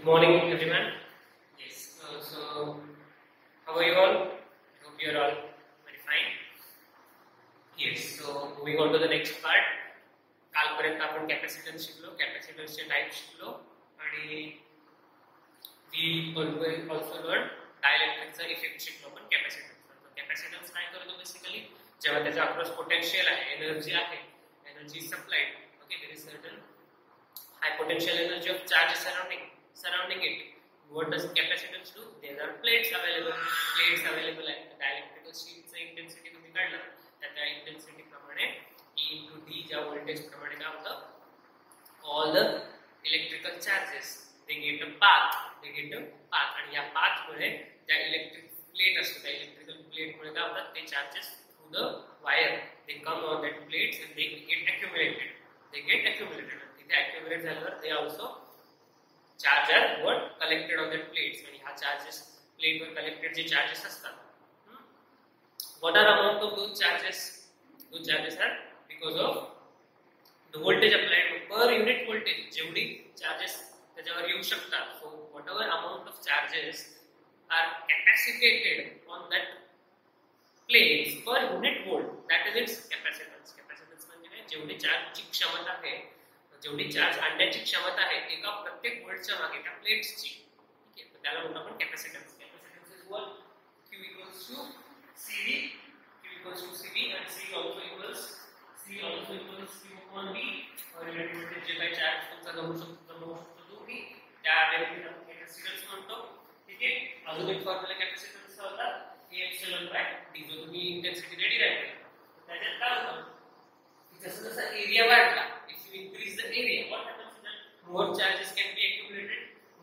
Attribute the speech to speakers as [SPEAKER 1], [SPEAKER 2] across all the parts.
[SPEAKER 1] Morning, everyone. Yes. So, how are you all? I hope you are all very fine. Yes. So, moving on to the next part. कालपर्यंत आपण capacitance शिकलो, कॅपॅसिटन्सचे type शिकलो आणि we also learned डायलेक्ट्रिकचा effect शिकलो पण capacitance. Capacitance काय करतो बेसिकली जेव्हा त्याचा अक्रॉस पोटेन्शियल आहे, energy supplied. Okay, there is certain high potential energy of charge surrounding it. What does capacitance do? There are plates available at the dielectrical sheet चा intensity तुम्ही काढला त्या intensity प्रमाणे E into D ज्या voltage प्रमाणे काय होतं, all the electrical charges they get a path आणि या path मुळे त्या electric plate असतो, त्या electrical plate मुळे काय होतात, ते charges through the wire they come on that plates and they get accumulated. They accumulate झाल्यावर they also charge are what collected on that plates आणि ह्या charges plate वर collected जे charges असतात. What are amount of those charges? Those charges are because of the voltage applied per unit voltage. जेवढी charges त्याच्यावर येऊ शकतात. So whatever amount of charges are capacitated on that plates per unit volt, that is its capacitance. Capacitance म्हणजे काय, जेवढी चार्जची क्षमता आहे, जेवढी चार्ज आणण्याची क्षमता आहे एका प्रत्येक व्होल्टच्या मागे त्या प्लेट्सची. ठीक आहे, तर त्याला म्हणतो आपण capacitance. Capacitance is what Q equals to CV and C also equals Q upon V और युनिट व्होल्टेज जे काही चार्ज तुमचा जमू शकतो तुम्ही त्या व्हॅल्यूला आपण कॅपॅसिटन्स म्हणतो. ठीक आहे, अजून एक फॉर्म्युला कॅपॅसिटन्सचा होता A epsilon by D, जो तुम्ही इंटेन्सिटी रेडी राहिला त्याच्यात काय होतं, जसं जसं एरिया वाढला, if you increase the area, what happens is that more charges can be accumulated.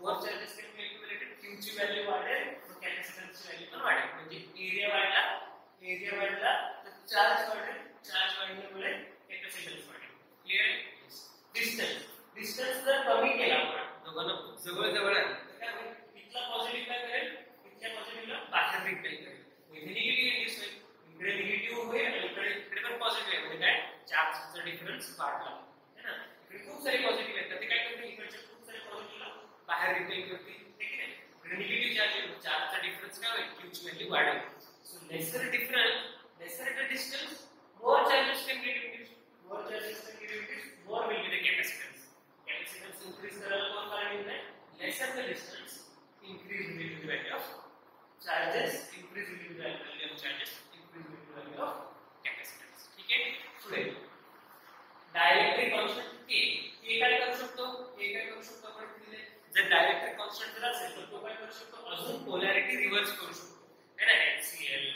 [SPEAKER 1] Q ची व्हॅल्यू वाढेल तर कॅपॅसिटन्सची व्हॅल्यू पण वाढेल. म्हणजे एरिया वाढला तर चार्ज वाढल्यामुळे कॅपॅसिटन्स वाढेल. क्लिअर आहे? डिस्टन्स जर कमी केला आपण दोघांना खूप जवळ आले तर काय होईल, इथला पॉझिटिव्ह काय करेल, इथल्या पॉझिटिव्हला बाहेर रिपेल करेल, इथे निगेटिव्ह इंड्यूस होईल, इकडे निगेटिव्ह होईल आणि इकडे पण पॉझिटिव्ह आहे. म्हणजे काय, चार्जचा डिफरन्स वाढला है ना. इकडे खूप सारे पॉझिटिव्ह आहेत तर ते काय करतील, इकडचे खूप सारे पॉझिटिव्हला बाहेर रिपेल करतील. ठीक आहे, इकडे निगेटिव्ह चार्जचा डिफरन्स काय होईल, Q ची व्हॅल्यू वाढेल. So lesser the distance, more charges can get induced, more will be the capacitance. Capacitance increase करायला कोण कारण येत नाही, lesser the distance, increase will be the value of charges, increase will be the value of charges, increase will be the value of capacitance. ठीक आहे, पुढे dielectric constant K काय करू शकतो आपण दिले, जर डायलेक्ट्रिक कॉन्स्टंट जर असेल तर तो काय करू शकतो, अजून पोलॅरिटी रिव्हर्स करू शकतो है ना. HCl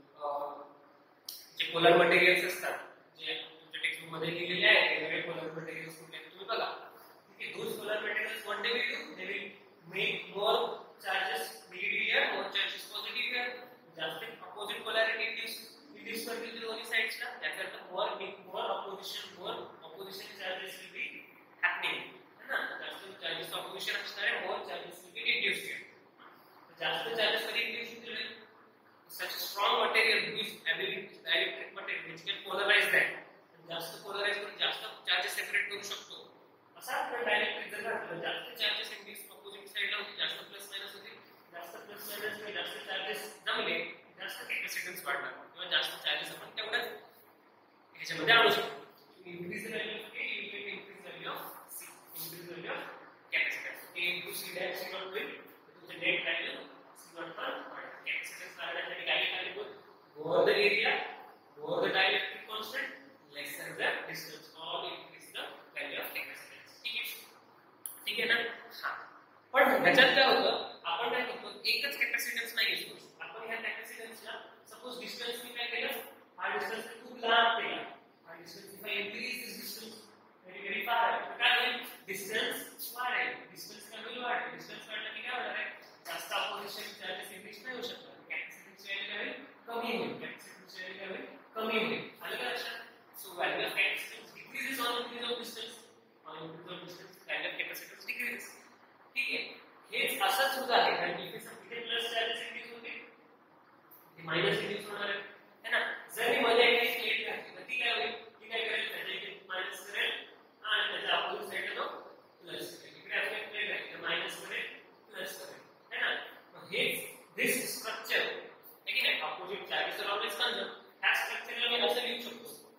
[SPEAKER 1] जे पोलर मटेरियल्स असतात, जे तुमच्या टेक्स्टबुक मध्ये लिहिलेले आहेत वेगवेगळे पोलर मटेरियल्स कुठले तुम्ही बघा. ठीक आहे, those polar materials one day they will make more charges negative here, more charges positive here. जास्त opposite polarity induce करतील दोन्ही साइड्सला, त्याचा अर्थ more opposition charges will be happening है ना. जास्त चार्जेस ऑपोजिशन असणार आहे, more charges will be induced here. जास्त चार्जेस कधी इंड्यूस होतील, such strong material which ability dielectric material which can polarize that, जास्त पोलराइज करून जास्त चार्जेस सेपरेट करू शकतो. असा आपण डायलेक्ट्रिक जर घातलं, जास्त चार्जेस इंड्यूस ऑपोजिट साइडला होतील, जास्त प्लस मायनस होतील, जास्त चार्जेस जमले जास्त कॅपॅसिटन्स वाढणार किंवा जास्त चार्जेस आपण तेवढ्याच ह्याच्यामध्ये आणू शकतो. increase the value of K, you will increase the value of C, increase the value of capacitance. K into C dash C not will to the net value C not per capacitance वाढण्यासाठी काय करायला लागेल, more the area, more the dielectric constant, lesser the distance, all increase the value of capacitance. ठीक आहे ना. हां, पण ह्याच्यात काय होतं, आपण काय करतो, एकच कॅपॅसिटन्स नाही यूज करू शकतो आपण. ह्या कॅपॅसिटन्सला सपोज डिस्टन्स मी काय केलं, हा डिस्टन्स खूप लांब केला, हा distance if I increase this distance very far, तर काय होईल, डिस्टन्स वाढेल, डिस्टन्स कमी वाढेल, डिस्टन्स वाढला की काय होणार आहे, जास्त ऑपोजिशन चार्जेस इंक्रीज नाही होऊ शकत, कॅपॅसिटन्सची व्हॅल्यू कमी होईल. आलं का लक्षात? So value of capacitance decreases on increase of distance, value of capacitance decreases. ठीक आहे, हेच असंच होत आहे, आणि इथे प्लस चार्जेस इंक्रीज होते, मायनस इंक्रीज होणार आहे ना. जर मी मध्ये काही प्लेट घातली तर ती काय होईल, ती काय करेल, त्याच्या इथे मायनस करेल आणि त्याच्या अपोजिट साइडला तो प्लस करेल. इकडे आपण प्लेट घातली तर मायनस करेल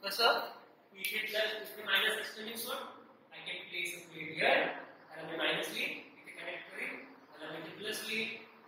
[SPEAKER 1] कसं इथे प्लस इथे मायनस असतो means what I can place a plate here आणि मी मायनस ली इथे कनेक्ट करेन मला मी प्लस ली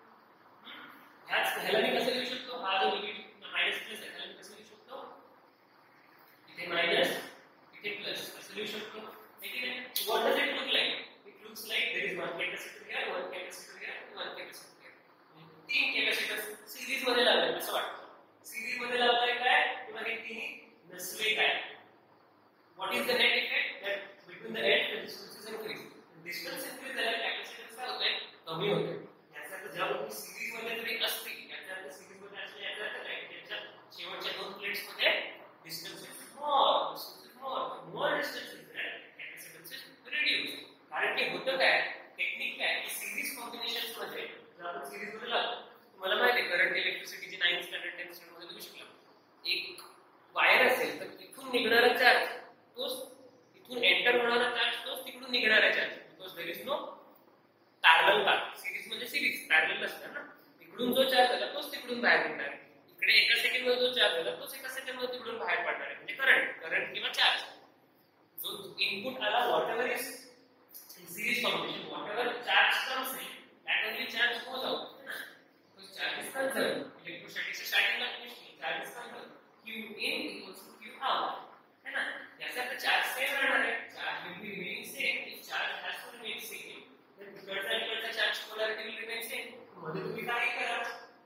[SPEAKER 1] ह्याला मी कसं लिहू शकतो हा जो मायनस प्लस आहे त्याला मी कसं लिहू शकतो इथे मायनस इथे प्लस असं लिहू शकतो ठीक आहे what does it look like it looks like there is one capacitor here one capacitor here one capacitor here तीन कॅपॅसिटर सीरीज मध्ये लावले असं वाटतं सीरीज मध्ये लावलाय काय किंवा हे तिन्ही नसले काय what is the net effect that between the net the distance is increased distance increase झाल्याने कॅपॅसिटन्स काय होते कमी होते याचा अर्थ जेव्हा तुम्ही सीरीज मध्ये जरी असतील याचा अर्थ सीरीज मध्ये असले याचा अर्थ काय त्याच्या शेवटच्या दोन प्लेट्स मध्ये distance is more distance is there capacitance is reduce कारण की होतं काय टेक्निक काय की सीरीज कॉम्बिनेशन्स मध्ये जर आपण सीरीज मध्ये लावतो तुम्हाला माहिती आहे current इलेक्ट्रिसिटीची 9th standard 10th standard मध्ये तुम्ही शिकला एक वायर असेल तर इथून निघणारा चार्ज तोच इथून एंटर होणारा चार्ज तोच तिकडून निघणारा charge because there is no parallel path series म्हणजे सीरीज पॅरलल असतं ना इकडून जो चार्ज झाला तोच तिकडून बाहेर निघणार इकडे एका सेकंड मध्ये जो चार्ज झाला तोच एका सेकंड मध्ये तिकडून बाहेर पडणार आहे म्हणजे करंट किंवा चार्ज जो इनपुट आला whatever is in series combination whatever charge comes in that only charge goes out because charge is conserved इलेक्ट्रोस्टॅटिक्सच्या स्टार्टिंगला charge is conserved Q in equals to Q out है ना याचा अर्थ चार्ज सेम राहणार आहे charge will be remaining same if charge has to remain same then इकडचा इकडचा charge polarity will remain same मध्ये तुम्ही काय करा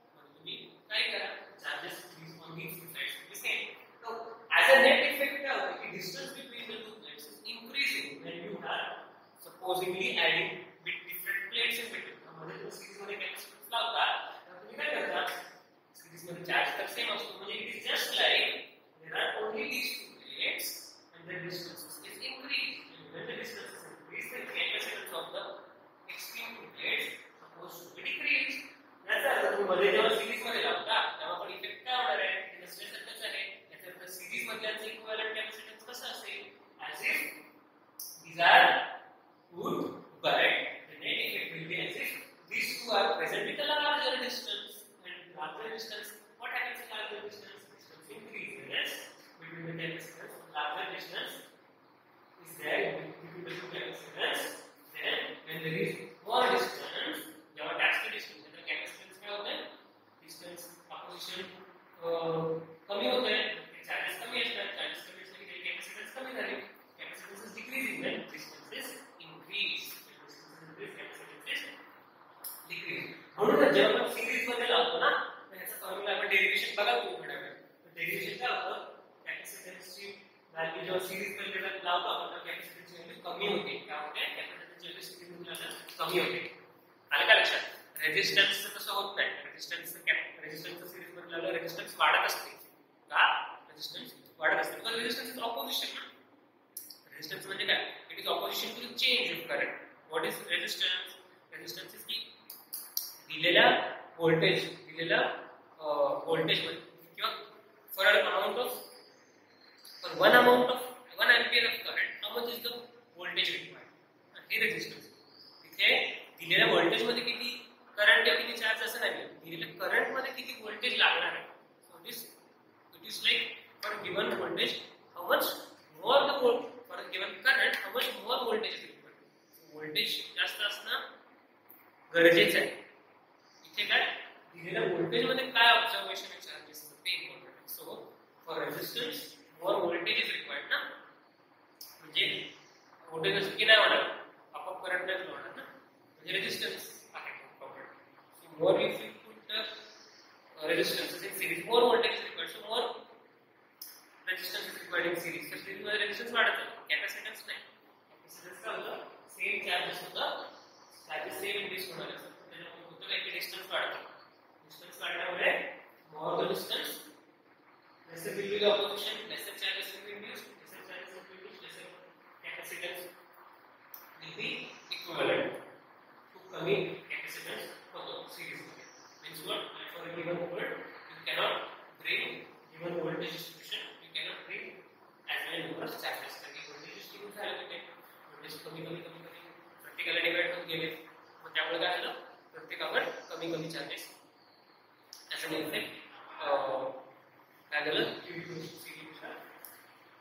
[SPEAKER 1] charges on these two sides will be same so as a net effect क्या होता है कि distance between the two plates is increasing when you are supposedly adding bit different plates in between मध्ये तुम्ही सीरीज मध्ये capacitance लावता तर तुम्ही काय करता सीरीज मध्ये चार्ज तर सेम असतो म्हणजे it is just like there are only these two plates and the distance is increased and when the distance is increased the capacitance of the extreme two plates supposed to be decreased याचा अर्थ तुम्ही मध्ये जेव्हा series मध्ये लावता तेव्हा पण effect काय होणार आहे ते नसल्यासारखंच आहे याचा अर्थ सीरीज मधल्याचं इक्विव्हॅलंट कॅपॅसिटन्स कसं असेल as if these are put but the net effect will be as if these two are present with a larger distance and larger distance what happens in larger distance increases between the capacitors larger distance is there between the two capacitors then when there is more distance जेव्हा जास्त distance है तो capacitance क्या होता है distance opposition कमी होता है charges कमी असतात charges कमी असले की capacitance कमी झाली capacitance is decreasing when distance is increased capacitance is decreased म्हणून जेव्हा आपण सीरीज मध्ये लावतो ना तर ह्याचा फॉर्म्युला आपण डेरिव्हेशन बघा तुम्ही थोड्या वेळ डेरिव्हेशन काय होतं कॅपॅसिटन्सची व्हॅल्यू जेव्हा सीरीज मध्ये लावतो आपण तर कॅपॅसिटन्सची व्हॅल्यू कमी होते काय होते कॅपॅसिटन्सची व्हॅल्यू सीरीज मध्ये लावल्यावर कमी होते आलं का लक्षात रेझिस्टन्स तसं होत नाही रेझिस्टन्स सीरीज मध्ये लावल्यावर रेझिस्टन्स वाढत असते का रेझिस्टन्स वाढत असते तर रेझिस्टन्स इज ऑपोजिशन रेझिस्टन्स म्हणजे काय it is opposition to the change of current what is resistance is की दिलेल्या व्होल्टेज मध्ये किंवा for an amount of for one ampere of current how much is the voltage required and here resistance इथे दिलेल्या voltage मध्ये किती current किंवा किती चार्ज असं नाही दिलेल्या करंट मध्ये किती व्होल्टेज लागणार आहे so it is like for given voltage how much more the for given current how much more voltage is required voltage जास्त असणं गरजेचं आहे इथे काय दिलेल्या व्होल्टेज मध्ये काय ऑब्झर्वेशन आहे चार्जेस ते important so for resistance more voltage is required ना म्हणजे व्होल्टेज असं की नाही होणार आपोआप करंट नाही होणार ना म्हणजे रेझिस्टन्स आहे so more if you put resistance in series more voltage is required so more resistance is required in series तर सिरीज मध्ये रेझिस्टन्स वाढत जातो कॅपॅसिटन्स नाही कॅपॅसिटन्स काय होतं सेम चार्जेस होतं चार्जेस सेम इंक्रीज होणार असतं त्याच्यामुळे होतं काय की डिस्टन्स वाढतं डिस्टन्स वाढल्यामुळे more the distance lesser will be the opposition lesser charges will be induced lesser capacitance will be equivalent to कमी capacitance होतो series मध्ये means what for a given volt you cannot bring given voltage distribution you cannot bring as many number of charges कारण voltage distribute झालं तिथे voltage कमी प्रत्येकाला divide होत गेले मग त्यामुळे काय झालं प्रत्येकावर कमी चार्जेस as an effect काय झालं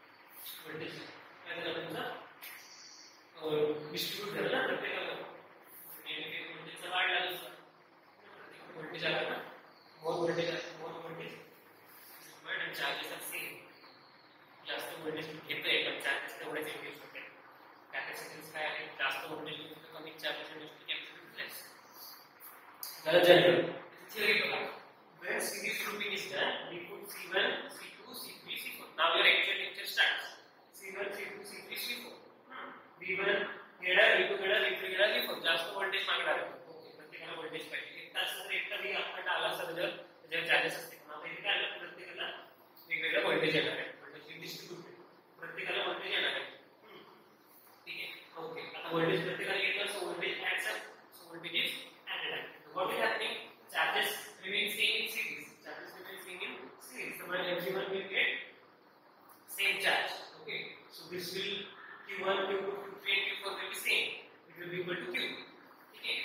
[SPEAKER 1] झालं जनरल. थिअरी बघा. When series grouping is done, we put C1, C2, C3, C4. Now your actual lecture starts. C1, C2, C3, C4. V1 गेला, V2 गेला, V3 गेला, V4. जास्त व्होल्टेज मागणार आहे. ओके, प्रत्येकाला व्होल्टेज पाहिजे. एक तास जर एक तरी आपण आला असं जर चार्जेस असते. आता इथे काय आलं, प्रत्येकाला वेगवेगळं व्होल्टेज येणार आहे. व्होल्टेज डिस्ट्रीब्यूट प्रत्येकाला व्होल्टेज येणार आहे. ठीक आहे. ओके, आता व्होल्टेज प्रत्येकाला येणार, so voltage adds up. So voltage is added up. What is happening? Charges remain same in series. Charges remain same in series. So my everyone will get same charge. Okay. So this will Q1, Q2, Q3, and Q4 will be same. It will be equal to Q. Okay.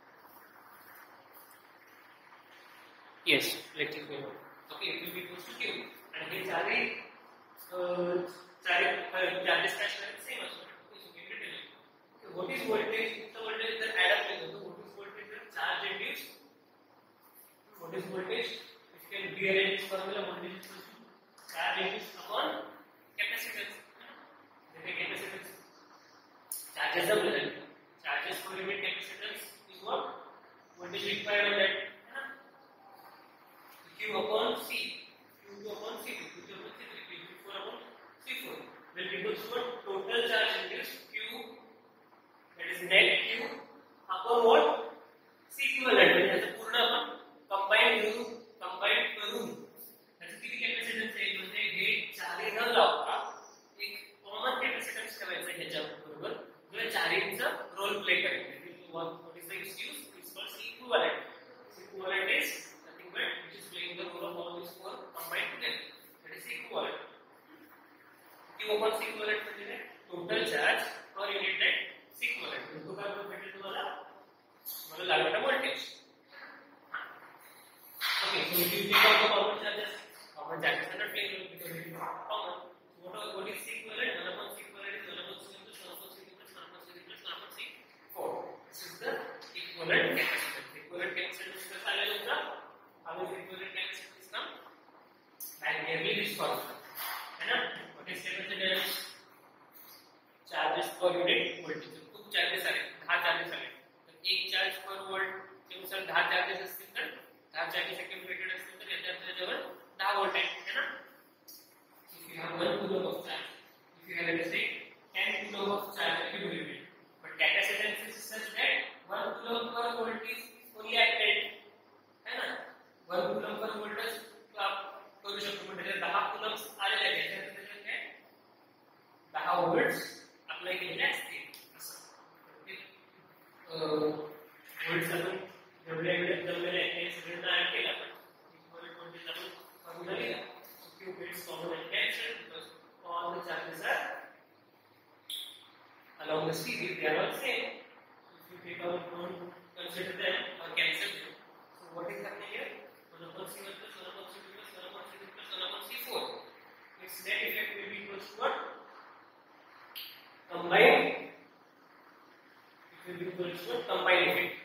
[SPEAKER 1] Yes. Let it go. Okay. It will be equal to Q. And here charges charges same as well. Okay. So give it a tell. Okay. What is voltage? The voltage that add up with what is voltage? The charge induced. What is voltage? If you can rearrange this formula, voltage is equal to charge induced upon capacitance. The capacitance. Charges are present. Charges per unit capacitance is what? Voltage required on that. Q upon C. Q2 upon C2. Q3 upon C3. Q4 upon C4. Will be equal to what? Total charge induced Q. That is net Q upon what? C equivalent. That is the पूर्ण upon combined करून त्याचं किती capacitance आहे म्हणजे हे चारही न लावता एक कॉमन कॅपॅसिटन्स ठेवायचं ह्याच्या बरोबर जो चारहींचा रोल प्ले करेल. What is the excuse? It's called C equivalent. C equivalent is nothing but which is playing the role of all these four combined together. That is C equivalent. Q upon C equivalent म्हणजे total charge per unit net C equivalent. तो काय भेटेल तुम्हाला लागणारा voltage. Okay, so if you take out the common charges are not playing because it is common. So what is C equivalent? 1 upon C equivalent is 1 upon C plus 1 upon C plus 1 upon C plus 1 upon C4. This is the equivalent capacitance. Equivalent capacitance का साले होगा? How is equivalent capacitance come? By merely this formula. है ना? What is capacitance? Charges per unit voltage. खूप charges आले, 10 charges आले. तर एक charge per volt चे अनुसार 10 charges असतील तर 10 charges accumulated असतील तर याच्या जवळ 10 व्होल्ट आहे ना. If you have 1 coulomb of charge, if you have let's say 10 coulomb of charge accumulated, but capacitance is such that 1 coulomb per volt is fully acted, है ना. 1 coulomb per volt आप करू शकतो म्हणजे 10 coulombs आलेले आहेत त्याच्यात काय 10 व्होल्ट्स अप्लाय केलेले असतील असं व्होल्ट्स आपण जेवढे जमलेले आहेत ते सगळ्यांना ऍड केला आपण इक्विव्हॅलेंट व्होल्टेज आपण फॉर्म्युला लिहिला. So Q gets common and cancelled because all the charges are along the series, they are all same. If you take out one, consider them or cancel them. So what is happening here? 1 upon C1 plus 1 upon C2 plus 1 upon C3 plus 1 upon C4. Its net effect will be equal to what? Combined. It will be equal to what? Combined effect.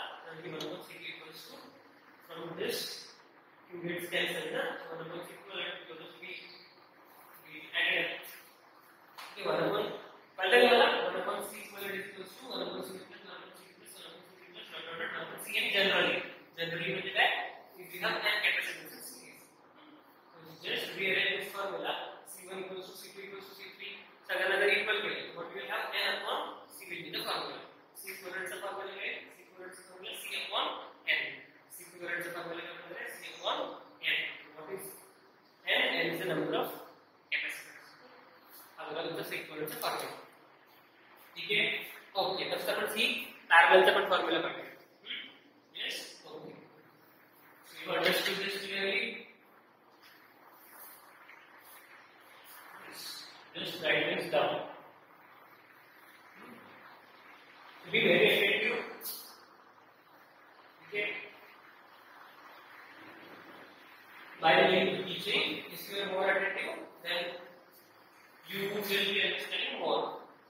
[SPEAKER 1] From this Q gets cancelled na, so 1 upon C equivalent because of we added up. Okay, 1 upon पहले वाला 1 upon C equivalent is equals to 1 upon C plus 1 upon C plus 1 upon C plus 1 upon C and generally म्हणजे काय if we have n capacitance in series, so just rearrange this formula. C1 equals to C2 equals to C3 सगळ्यांना जर equal केले what we will have n upon C will be the formula. C equivalent चा formula काय C equivalent चा formula C upon n. C equivalent चा formula काय आहे C upon n. What is n? N is the number of capacitors. हा बघा तुमचा C equivalent चा formula. ठीक आहे. ओके, तसं आपण C parallel चा पण formula पाहिजे. Yes, okay. So you understood this clearly? Just write this down. To be very effective, okay, by teaching, if you are more attentive, then you will be understanding more.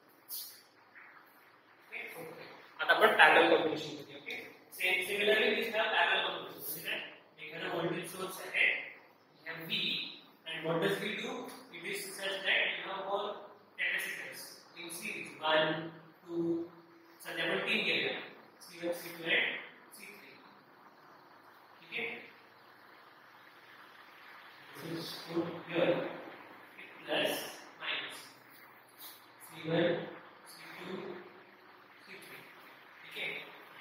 [SPEAKER 1] Okay, okay. आता आपण parallel combination करूया. Okay, similarly, we have parallel combination. Okay, we have a voltage source ahead. We have V, and what does V do? It is such that you have all capacitors in series 1, 2. सध्या आपण 3 केले C1, C2 and C3. This is put here. Plus minus C1, C2, C3. Okay.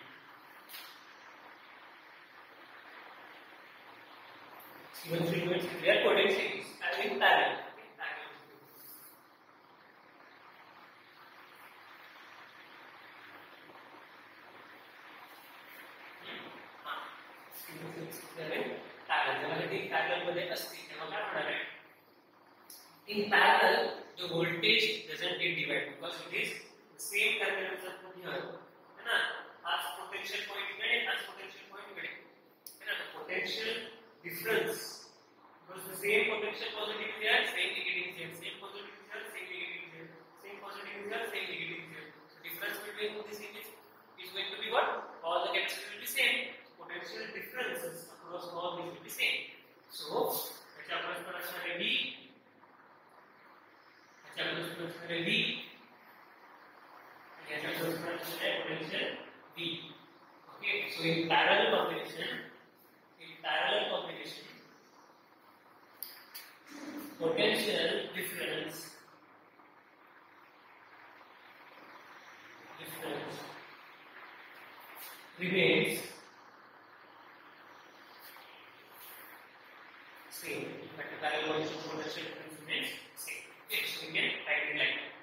[SPEAKER 1] C1, C2, and C3 are potentials are in parallel. In parallel, the voltage doesn't get divided because it is the same terminals are put here. है ना? आज potential point मिले, आज potential point मिले. है ना? The potential difference because the same potential positive is here, same negative is here, same positive is here, same negative is here, same positive is here, same negative is here. So difference between these images is going to be what? All the capacitors will be same. Potential differences across all these will be same. So, let's apply V. V potential V. Okay, so in parallel combination, potential difference remains same. But the parallel combination potential difference remains same. Okay, so we can write it like that.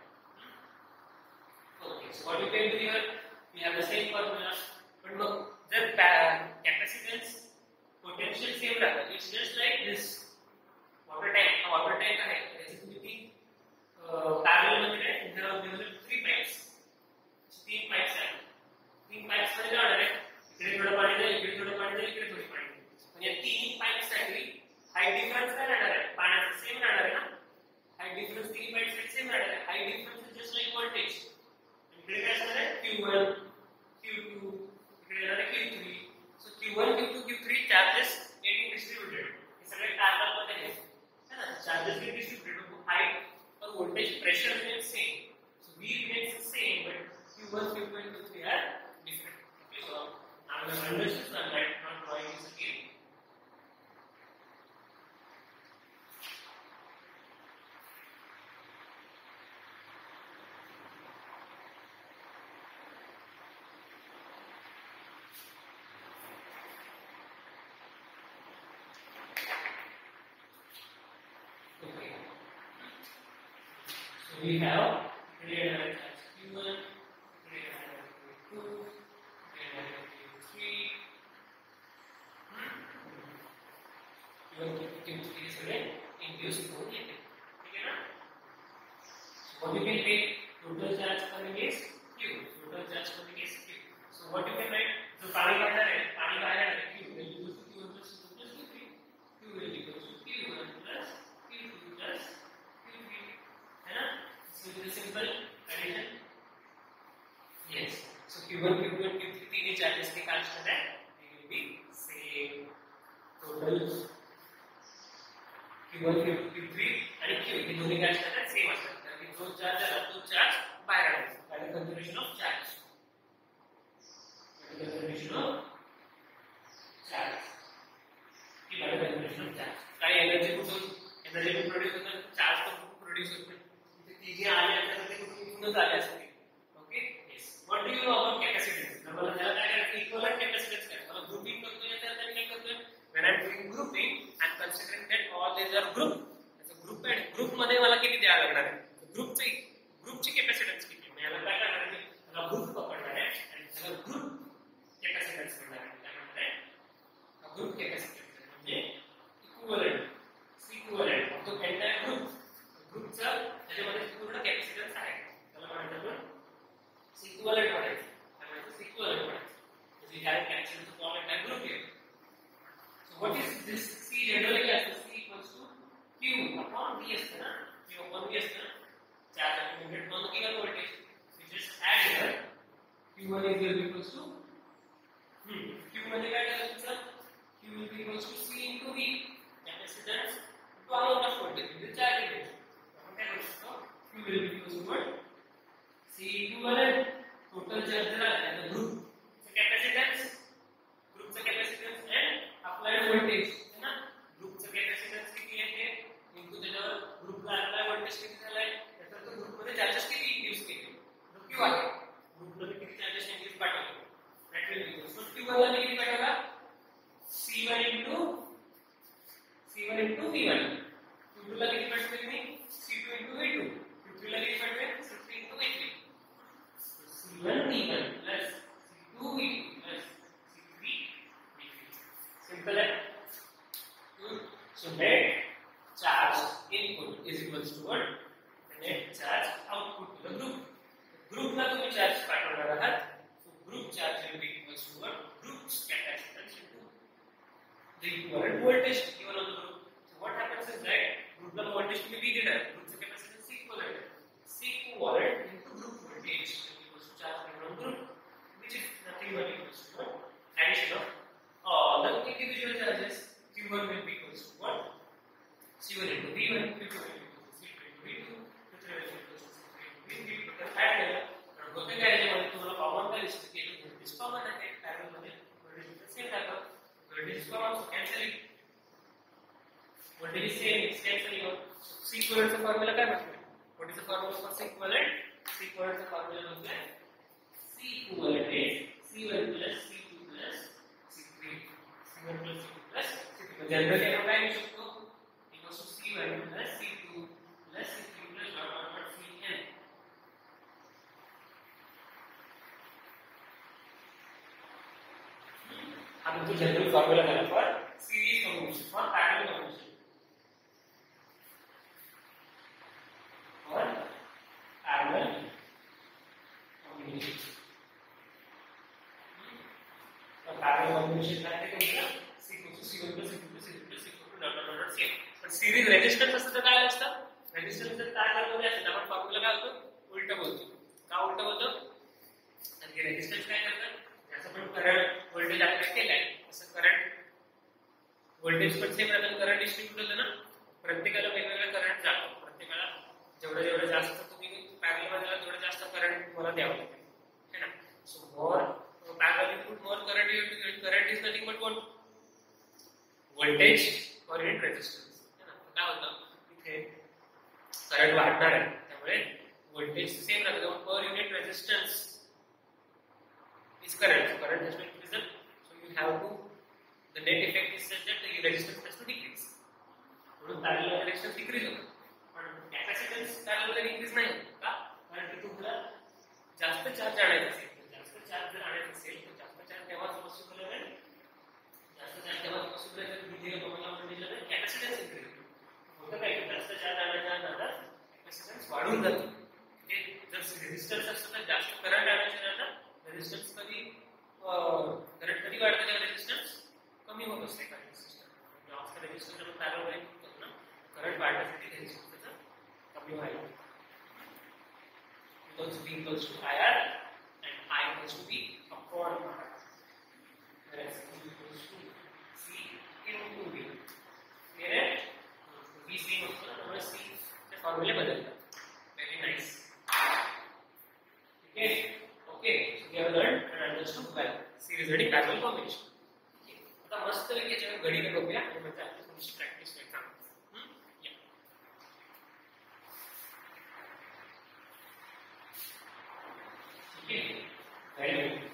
[SPEAKER 1] Okay, so what we can do here, we have the same formula, but look, the capacitance potential same rata. It's just like this water tank. Water tank है, basically parallel में है, there are three pipes. तीन pipes हैं. तीन pipes मध्ये काय होणार आहे? इकडे थोडं पाणी जाईल, इकडे थोडं पाणी जाईल, इकडे थोडं पाणी जाईल. म्हणजे तीन pipes साठी height difference काय राहणार आहे? पाण्याचा सेम राहणार आहे ना? Height difference three pipes साठी सेम राहणार आहे. Height difference is just like voltage. इकडे काय असणार आहे? Q1, Q2, इकडे येणार आहे Q3. So Q1, Q2, Q3 charges getting distributed. हे सगळे parallel मध्ये आहेत. है ना? Charges getting distributed. So height or voltage pressure remains same. So V remains same, but Q1, Q2, and Q3 are different. Okay, so I'm going to understand, so I'm not drawing this again. We have created Q1, created Q2, created Q3. Q3 is again induced voltage. Okay, na? So what you can take total charge coming is Q. Total charge coming is Q. So what you can write? So पानी बाहर है, Q will equal to Q1 plus Q2 plus Q3. Q will equal to Q1 plus Q2 plus Q3. है ना? So it is a simple addition. Yes. So Q1, Q2, and Q3 तीन charges के constant है. They will be same. Total Q1, Q2, Q3 and Q. ये दोनों constant है same असतात. तर दो charge है, दो charge बाहेर आले. By the conservation of charge. By the conservation of charge. की by the conservation of charge. काही energy produce होतं, charge तो produce होतं. चीजें आने अंदर से कुछ इक्वल आ जाती है. Okay, yes. What do you know about capacitance? मतलब ज़्यादा क्या करते हैं? इक्विवेलेंट कैपेसिटेंस करते हैं. मतलब ग्रुपिंग करते हैं, जैसे क्या करते हैं? When I'm doing grouping, I'm considering that all these are group. ऐसा group है, group मध्ये मला किती द्यायला लागणार आहे? ग्रुपची कॅपॅसिटन्स किती? मी याला काय करणार आहे? मला ग्रुप पकडणार आहे आणि त्याला ग्रुप कॅपॅसिटन्स करणार आहे. काय म्हणतात आहे? ग्रुप कॅपॅसिटन्स म्हणजे equivalent, equivalent of the entire group. ग्रुपचा त्याच्यामध्ये पूर्ण कॅपॅसिटन्स आहे. त्याला म्हणतात आपण इक्विवेलेंट म्हणायचं. त्यामुळे इक्विवेलेंट म्हणायचं. म्हणजे काय कॅपॅसिटन्स फॉर्म एंटायर ग्रुप आहे. So what is this? C generally as C equals to Q upon V असतं ना? Q upon V असतं ना? Charge accumulated on the given voltage. C1 into V1. Q2 ला किती पडतील मी C2 into V2. Q3 ला किती पडतील C3 into V3. C1 V1 plus C2 V2 plus C3 V3. Simple है. So net charge input is equals to what? Net charge output to the group. Group ला तुम्ही charge पाठवणार आहात. So group charge will be equals to what? Group's capacitance into the equivalent voltage given on the group. So what happens is that group La voltage तुम्ही V दिला, group's capacitance equivalent. C equivalent into group voltage equals to charge given on group, which is nothing but equals to what? Addition of all the individual charges. Q1 will be equals to what? C1 into V1, Q2 will be equals to C2 into V2, Q3 will be equals to C3 into V3. तर काय केलं? तर होतं काय याच्यामध्ये तुम्हाला common काय दिसतं की व्होल्टेज कॉमन आहे पॅरलल मध्ये व्होल्टेज सेम टाका voltage common so cancelling voltage same cancelling C equivalent चा फॉर्म्युला काय म्हटलं what is the formula for C equivalent C equivalent चा फॉर्म्युला म्हणजे C equivalent is C1 plus C2 plus C3 C1 plus C2 plus C3 generally आपण काय लिहू शकतो equals to C1 plus C2 plus C3 plus Cn. अब जो general formula है for series combination for parallel combination और parallel combination और parallel combination काय आहे तुमचा C1 plus C2 plus C3 plus C4 C पण सीरीज रेजिस्टन्स असतं काय असतं रेजिस्टन्स जर पॅरेलल मध्ये असेल आपण फॉर्म्युला काय होतो उलट बोलतो का उलट बोलतो आणि रेजिस्टन्स काय करतात जसं पण करंट व्होल्टेज अप्लाय केलाय असं करंट व्होल्टेज पण सेम राहतं करंट डिस्ट्रीब्यूट होतं ना प्रत्येकाला वेगवेगळा करंट जातो प्रत्येकाला जेवढं जास्त तुम्ही पॅरेलल मध्ये तेवढं जास्त करंट तुम्हाला द्यावं लागेल है ना so more parallel input more current you to get current is nothing but what voltage और युनिट रेजिस्टन्स है ना काय होतं इथे करंट वाढणार आहे त्यामुळे व्होल्टेज सेम राहतं per unit resistance is current. So current has to increase. So you have to. The net effect is such that the resistance has to decrease. म्हणून parallel resistance decrease होतो. पण capacitance parallel increase नाही होत का? कारण की तुम्हाला जास्त चार्ज आणायचा असेल, जास्त चार्ज जर आणायचा असेल तर जास्त चार्ज तेव्हाच पॉसिबल आहे. जास्त चार्ज तेव्हाच पॉसिबल आहे जर दिलेल्या तुम्हाला व्होल्टेजला तर कॅपॅसिटन्स इन्क्रीज होतो. होतं काय जास्त चार्ज आणायच्या नादात कॅपॅसिटन्स वाढून जातो. म्हणजे जर रेजिस्टन्स असतं तर जास्त करंट आणायच्या नादात रेजिस्टन्स कधी करंट कधी वाढतं तेव्हा रेजिस्टन्स कमी होत असते काही सिस्टम जास्त रेजिस्टन्स आपण पॅरलल मध्ये करतो ना करंट वाढण्यासाठी रेजिस्टन्स कमी व्हायला because V equals to IR and I equals to V upon R whereas V equals to C into V clear है V same होता है हमारे C के फॉर्मूले बदलता very nice ठीक है Okay, so we have learned and understood well series and parallel combination. Okay, आता मस्त लेके चलो घड़ी में हो गया और मैं चाहता हूँ कुछ प्रैक्टिस में काम. Yeah. Okay, very good.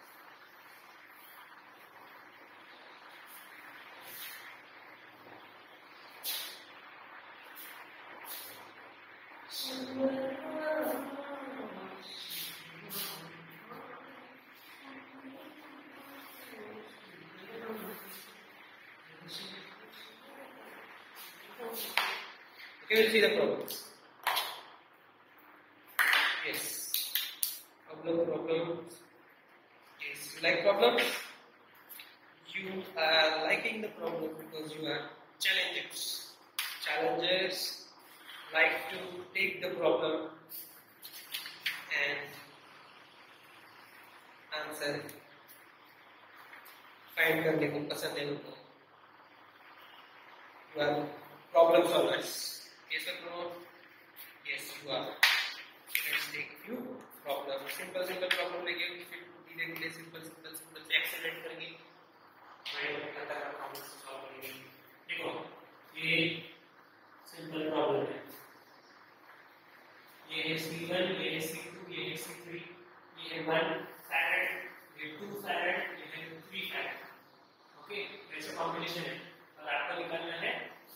[SPEAKER 1] Okay, we'll see the problem. Yes. Problem. Yes. You like problems? You are liking the problem because you are challengers. Challengers like to take the problem and answer it. Find करने को पसंद है उनको. You are problem solvers. Yes or no? Yes, you are. So let's take few problems. Simple problem लेंगे फिर धीरे-धीरे simple से accelerate करेंगे. बड़े खतरनाक problem solve करेंगे. देखो ये simple problem है. ये है C1, ये है C2, ये है C3, ये है 1 farad, ये 2 farad, ये है 3 farad. Okay, ऐसा combination है. और आपको निकालना है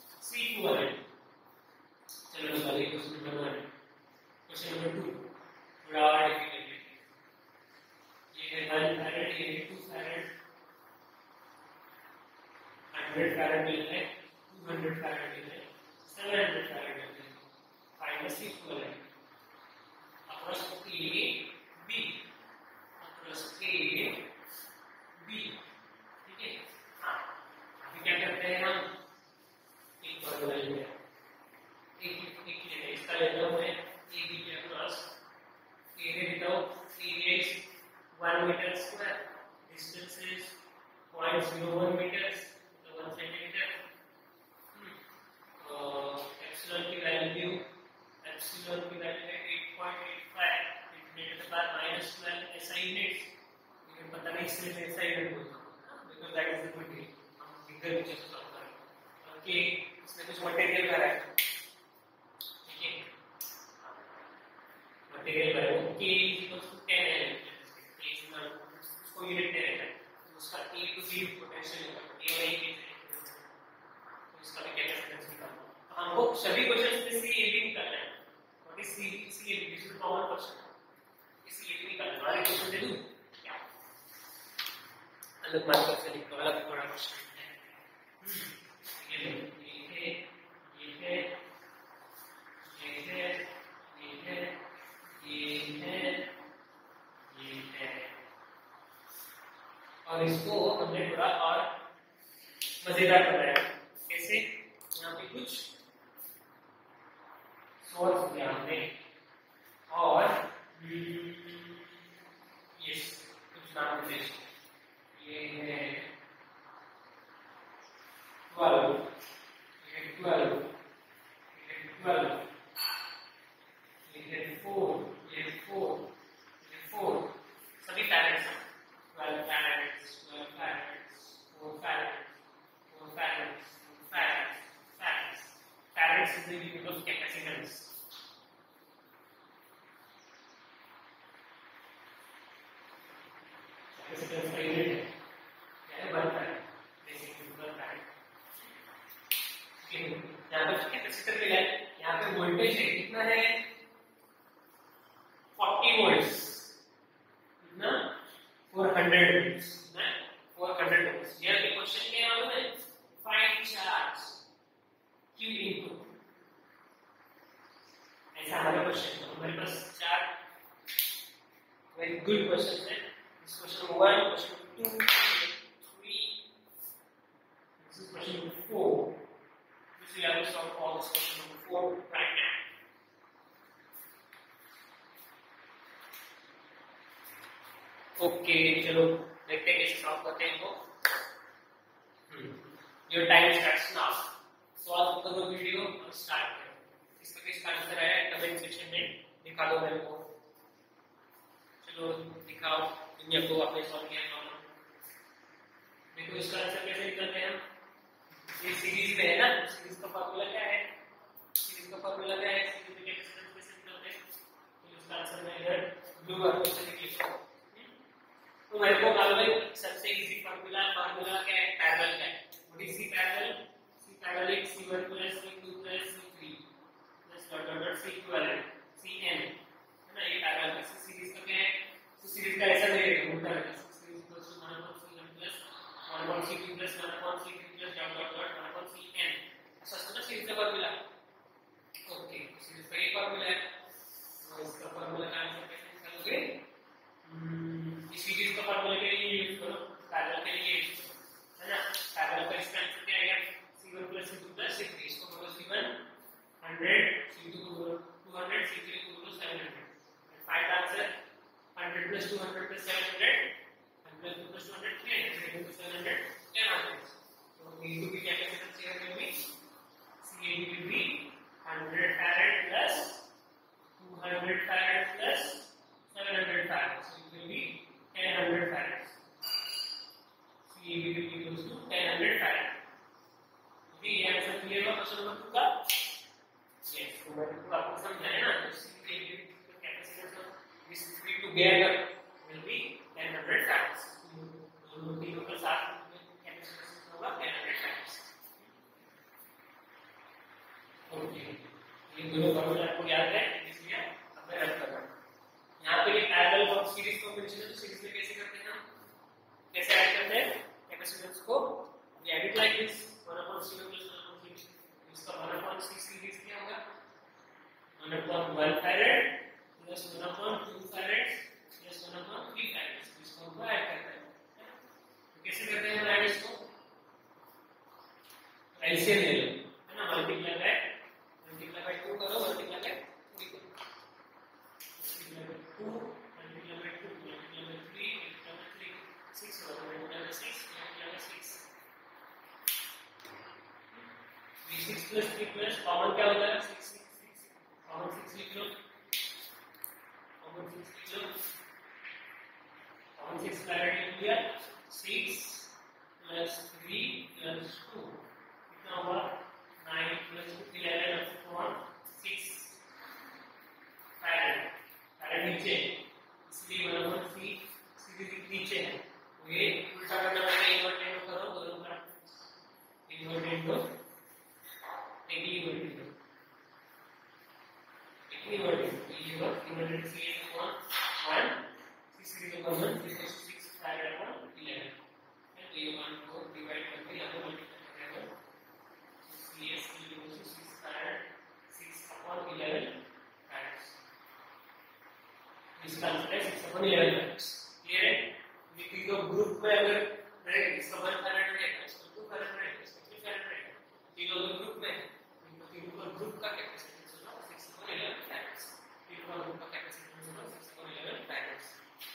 [SPEAKER 1] 200 फैराड देते हैं, 700 फैराड देते हैं। Find the C equivalent across A B, across A B, ठीक है। हाँ, अभी क्या करते हैं हम, एक फॉर्मूला लेते हैं, एक इसका लेता हूँ मैं A B के अक्रॉस, A लेता हूँ, A is 1 meter square, distance is 0.01 meters, तो 1 centimeter। एप्सिलॉन की वैल्यू है 8.85 इंटू के बाद -12 SI यूनिट्स। मुझे पता नहीं सिर्फ SI यूनिट बोलता हूँ because that is the quantity हम फिगर में चेक करते हैं। ओके, इसमें कुछ मटेरियल का है, ठीक है। मटेरियल है K इक्वल्स टू 10 N, इसको यूनिट दे रहे हैं, तो उसका A टू B पोटेंशियल होगा, A और A के इसका भी कैपेसिटेंस निकालना। हमको सभी क्वेश्चंस में CAB निकालना है। What is CAB? This is common question. CAB निकालना है। एक क्वेश्चन दे दूं क्या? अलग मार्क से निकालो, अलग थोड़ा क्वेश्चन है। ये है, ये है, ये है, ये है, ये है, ये है। और इसको हमने थोड़ा और मजेदार बनाया। कैसे? यहाँ पे कुछ सोर्स दिया हमने और ये कुछ नाम दिए, ये है 12, ये है 12, ये है 12, ये है 4, ये है 4, ये है 4, सभी फैरेड्स हैं। 12 फैरेड्स, 12 फैरेड्स, 4 फैरेड्स, 4 farads, 4 farads, farads. Farads is the unit of capacitance. Capacitance का unit है, क्या है? 1 farad. Basically 1 farad. ठीक है, यहाँ पर कैपेसिटर मिला है, यहाँ पे वोल्टेज है, कितना है? 40 volts. कितना? 400 volts. 400 volts. यहाँ पे क्वेश्चन क्या है मालूम है? Find charge Q input, ऐसा हमारा क्वेश्चन है। हमारे पास 4 वेरी गुड क्वेश्चन है। This question 1, question 2, 3, this is question 4। This we have to solve all this question 4 right now. Okay, चलो देखते हैं कैसे सॉल्व करते हैं इनको। Your time starts now. Solve करो वीडियो और स्टार्ट करो। इसका किसका आंसर है कमेंट सेक्शन में दिखा दो मेरे को। चलो दिखाओ, दुनिया को आपने सॉल्व किया प्रॉब्लम। देखो इसका आंसर कैसे निकालते हैं हम? ये सीरीज में है ना, सीरीज का फार्मूला क्या है? सीरीज का फार्मूला क्या है? सीरीज में कैपेसिटेंस कैसे निकालते हैं? तो इसका आंसर मैं इधर ब्लू बार से लिखता हूं। तो मेरे को मालूम है सबसे इजी फार्मूला क्या है? पैरेलल का है। What is C parallel? C parallel is C1 plus C2 plus C3 plus dot dot dot C equivalent Cn, है ना? ये पैरेलल है। सीरीज का क्या है? तो सीरीज का ऐसा नहीं रहेगा, उल्टा रहेगा। Series equals to 1/C1 plus 1/C2 plus 1/C3 plus dot dot dot 1/Cn। ऐसा समझ सीरीज का फार्मूला। ओके, सीरीज का ये फार्मूला है। तो इसका फार्मूला का आंसर कैसे निकालोगे? इस सीरीज का फार्मूला के लिए यूज करो, पैरेलल के लिए यूज करो, है ना? पैरेलल का इसका आंसर क्या आएगा? C1 plus C2 plus C3। इसको बोलो C1 100, C2 को बोलो 200, C3 को बोलो 700। Find answer 100 plus 200 plus 700, 100 plus 2 plus 200 300, 300 plus 700 1000। तो A2 की क्या कैपेसिटेंस है होगी? CAB will be 100 farad plus 200 farad plus 700 farad. So it will be 1000 farads. CAB will be equals to 1000 farad. Okay, ये आंसर क्लियर हुआ question number 2 का? Yes, तो मैंने पूरा आपको समझाया ना। तो CAB का capacitance of this three together will be 1000 farads. दोनों तीनों का साथ कैपेसिटेंस होगा 1000 farads. ओके, ये दोनों फॉर्मूला आपको याद है, इसलिए अब मैं रख करता हूं। यहाँ पे ये पैरेलल और सीरीज कॉम्बिनेशन है, तो सीरीज में कैसे करते हैं हम? कैसे ऐड करते हैं कैपेसिटेंस को? We add it like this 1/C1 plus 1/C2 1/1 farad plus 1/2 farad plus 1/3 farad, इसको हमको ऐड करना है। तो कैसे करते हैं हम ऐड इसको? एलसीएम ले लो, है ना, मल्टीप्लाई बाय 2 करो, मल्टीप्लाई बाय 3 करो, multiply by 2 multiply by 2 multiply by 3 multiply by 3 6 होगा, multiply by 6 multiply by 6 6 plus 3 plus common क्या होता है? 6 कॉमन 6 लिख लो, कॉमन 6 लिख लो, कॉमन 6 फैराड लिख लिया। 6 प्लस 3 प्लस 2 कितना हुआ? 9 प्लस 11 अपॉन 6 फैराड। फैराड नीचे इसलिए 1/3 सीधी नीचे है, तो ये उल्टा करना पड़ेगा, इन्वर्टेड करो, दोनों का इन्वर्टेड दो, inverted C upon 1 6 upon 1 6 farad upon 11 and A1 को डिवाइड करके यहाँ पे मल्टीप्लाई करेंगे, CS equals to 6 farad 6 upon 11 farad, इसका आंसर है 6 upon 11 farad। क्लियर है? लेकिन तो ग्रुप में अगर रहेगा इसका 1 farad रहेगा, इसका 2 farad रहेगा, इसका 3 farad रहेगा, तीनों अगर ग्रुप में है तो तीनों का ग्रुप का कैपेसिटेंस होगा 6 upon 11 farad, तीनों का ग्रुप का कैपेसिटेंस होगा 6 upon 11 farad।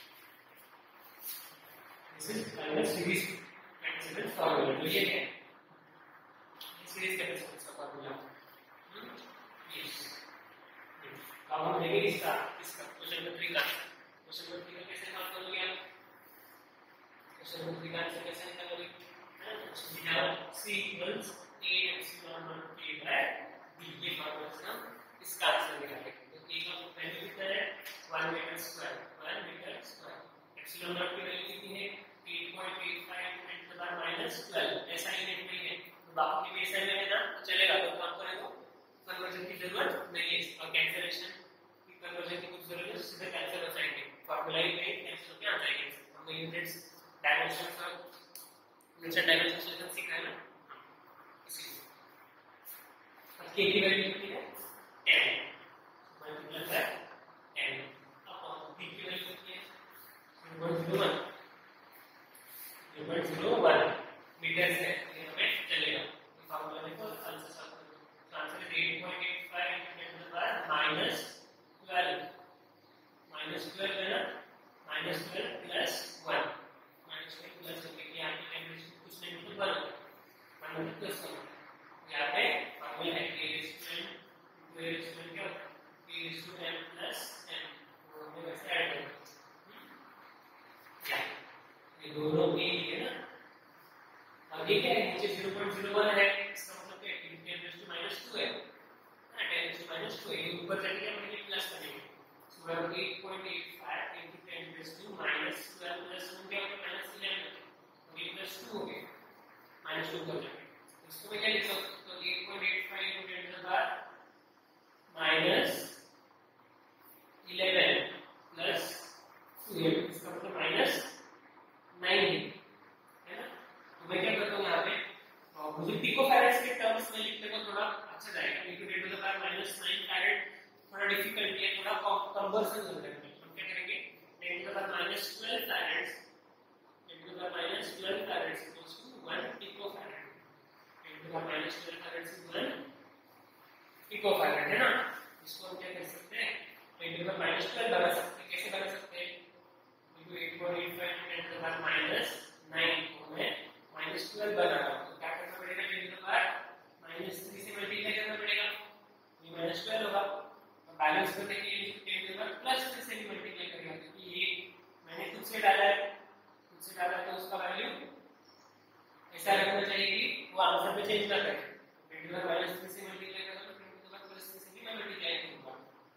[SPEAKER 1] This is the series capacitance formula। तो ये क्या है? ये series capacitance का formula। yes। अब हम देखेंगे इसका क्वेश्चन नंबर 3 का। क्वेश्चन नंबर 3 का कैसे सॉल्व करोगे आप? क्वेश्चन नंबर 3 का आंसर कैसे निकालोगे? C equals A epsilon naught K by B, ये फॉर्मूला से हम इसका आंसर निकालेंगे। तो A का वैल्यू कितना है? 1 metre square, 1 metre square. Epsilon naught की वैल्यू कितनी है? 8.85 × 10⁻12, ऐसा यूनिट नहीं है, तो बाकी भी ऐसा है ना, तो चलेगा, तो काम करें तो कन्वर्जन की जरूरत नहीं है, और कैंसलेशन की कन्वर्जन की कुछ जरूरत है, सीधे कैंसिल हो जाएंगे, फार्मूला ही में कैंसिल होके आ जाएंगे। हमने यूनिट्स डायमेंशन का नीचे डायमेंशन सीखा है ना, इसीलिए अब k की वैल्यू कितनी है? 10 मल्टीप्लाई बाय 10 अपॉन b की वैल्यू कितनी है? 0.01 मीटर है, ये हमें चलेगा। ये फार्मूला देखो, आंसर सॉल्व करो, तो आंसर है 8.85 × 10⁻12 -12 है ना, -12 प्लस 1 -12 प्लस होके यहाँ पे टेम्परेचर कुछ नहीं तो 1 1 प्लस 1 यहाँ पे फार्मूला है a रेस्टोरेंट क्या होता है? a restaurant m plus n, वो हमें वैसे ऐड करना है, ये दोनों a है ना, और ये क्या है? नीचे 0.01 है, इसका मतलब क्या है? 10⁻² है, 10⁻², ये ऊपर जाके क्या बनेगा? प्लस बनेगा, सो 8.85 × 10⁻² प्लस 1 क्या होगा? -11, तो ये +2 हो गया, -2 कर देंगे, इसको मैं क्या लिख सकता हूँ? तो 8.85 × 10⁻11 प्लस 2, इसका मतलब -9 है ना। तो मैं क्या करता हूँ यहाँ पे, मुझे पिकोफैराड्स के टर्म्स में लिखने को थोड़ा अच्छा जाएगा, × 10⁻⁹ फैराड थोड़ा डिफिकल्ट है, थोड़ा कन्वर्जन हो जाएगा। हम क्या करेंगे? 10⁻12 farads, 10⁻12 farads equals to 1 picofarad, 10⁻12 farads is 1 picofarad, है ना। इसको हम क्या कर सकते हैं? 10⁻12 बना सकते हैं, कैसे बना सकते हैं? 8.85 × 10⁻9 को मैं -12 बना रहा हूँ, तो क्या करना पड़ेगा? 10⁻³ से मल्टीप्लाई करना पड़ेगा, ये -12 होगा, और बैलेंस करने के लिए 10⁻+3 से भी मल्टीप्लाई करेगा, क्योंकि ये मैंने खुद से डाला है, तो उसका वैल्यू ऐसा रखना चाहिए कि वो आंसर में चेंज ना करे। 10⁻³ से मल्टीप्लाई करो तो 10⁻3 से भी मैं मल्टीप्लाई करूंगा,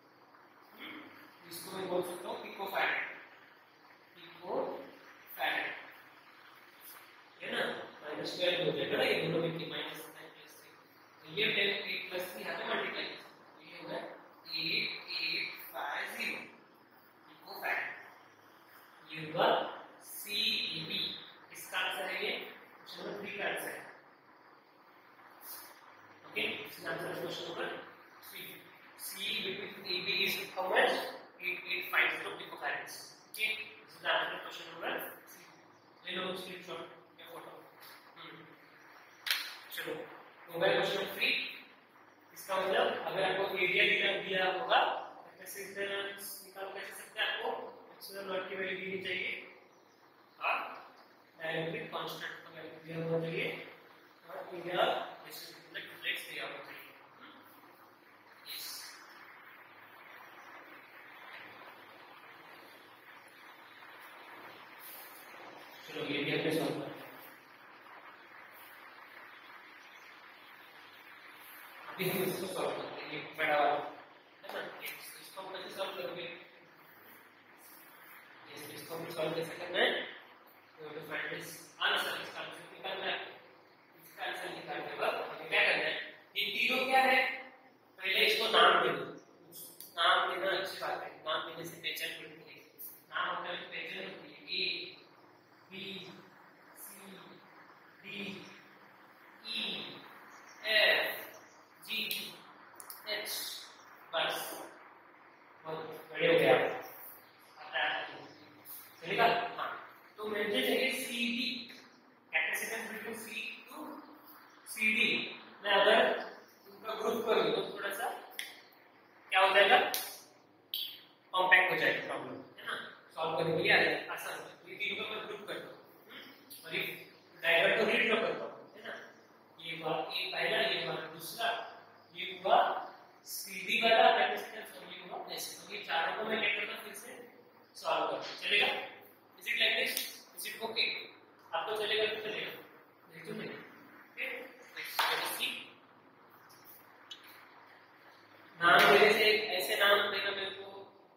[SPEAKER 1] इसको मैं बोल सकता हूँ पिकोफैराड, है ना। -12 हो जाएगा ना, ये दोनों में की -9 प्लस 3, तो ये 10 प्लस 3 यहाँ पे मल्टीप्लाई कर सकते हैं, ये होगा 8850 पिकोफैराड, ये होगा CEB, इसका आंसर है ये क्वेश्चन नंबर 3 का आंसर है। ओके, इसका आंसर है question number 3, C between AB is how much? 8850 picofarads. Okay, this is the answer to question number C. ले लो स्क्रीनशॉट या फोटो. चलो मोबाइल क्वेश्चन 3. इसका मतलब अगर आपको एरिया दिया होगा कैपेसिटेंस निकाल कैसे सकते हैं आपको एक्सटर्नल नॉट की वैल्यू देनी चाहिए और डायरेक्टली कांस्टेंट का वैल्यू दिया होना चाहिए और एरिया डिस्ट्रीब्यूटेड फ्लेक्स दिया होना चाहिए. चलो ये भी हमने सॉल्व कर लिया. अभी हम इसको सॉल्व करते हैं. ये बड़ा वाला है ना, इसको हम कैसे सॉल्व करेंगे? इसको हम सॉल्व कैसे करना है? तो फाइंड दिस आंसर. इसका आंसर निकालना है. इसका आंसर निकालने के बाद हमें क्या करना है? ये तीनों क्या है? पहले इसको नाम दे दो. नाम देना अच्छी बात है. नाम देने से पहचान मिलती है. नाम होता है पहचान होती है. ए B, C, D, E, F, G, H, बस बहुत बड़े हो गया. चलेगा? हाँ. तो मेरे चाहिए CD, capacitance between C to CD. मैं अगर उनका ग्रुप करूँ तो थोड़ा सा क्या हो जाएगा? कॉम्पैक्ट हो जाएगा प्रॉब्लम, है ना? सॉल्व करने के लिए आसान है. ये तीनों का मैं ग्रुप करता हूँ और ये डायग्राम को रीड करता हूँ, है ना? ये हुआ ये पहला, ये हुआ दूसरा, ये हुआ सीधी वाला कैपेसिटेंस और ये हुआ ऐसे. तो ये चारों को मैं क्या करता फिर से सॉल्व करता. चलेगा? Is it like this? Is it okay? आपको चलेगा तो चलेगा, नहीं तो नहीं. Okay, let's see. नाम देने से ऐसे नाम देना मेरे को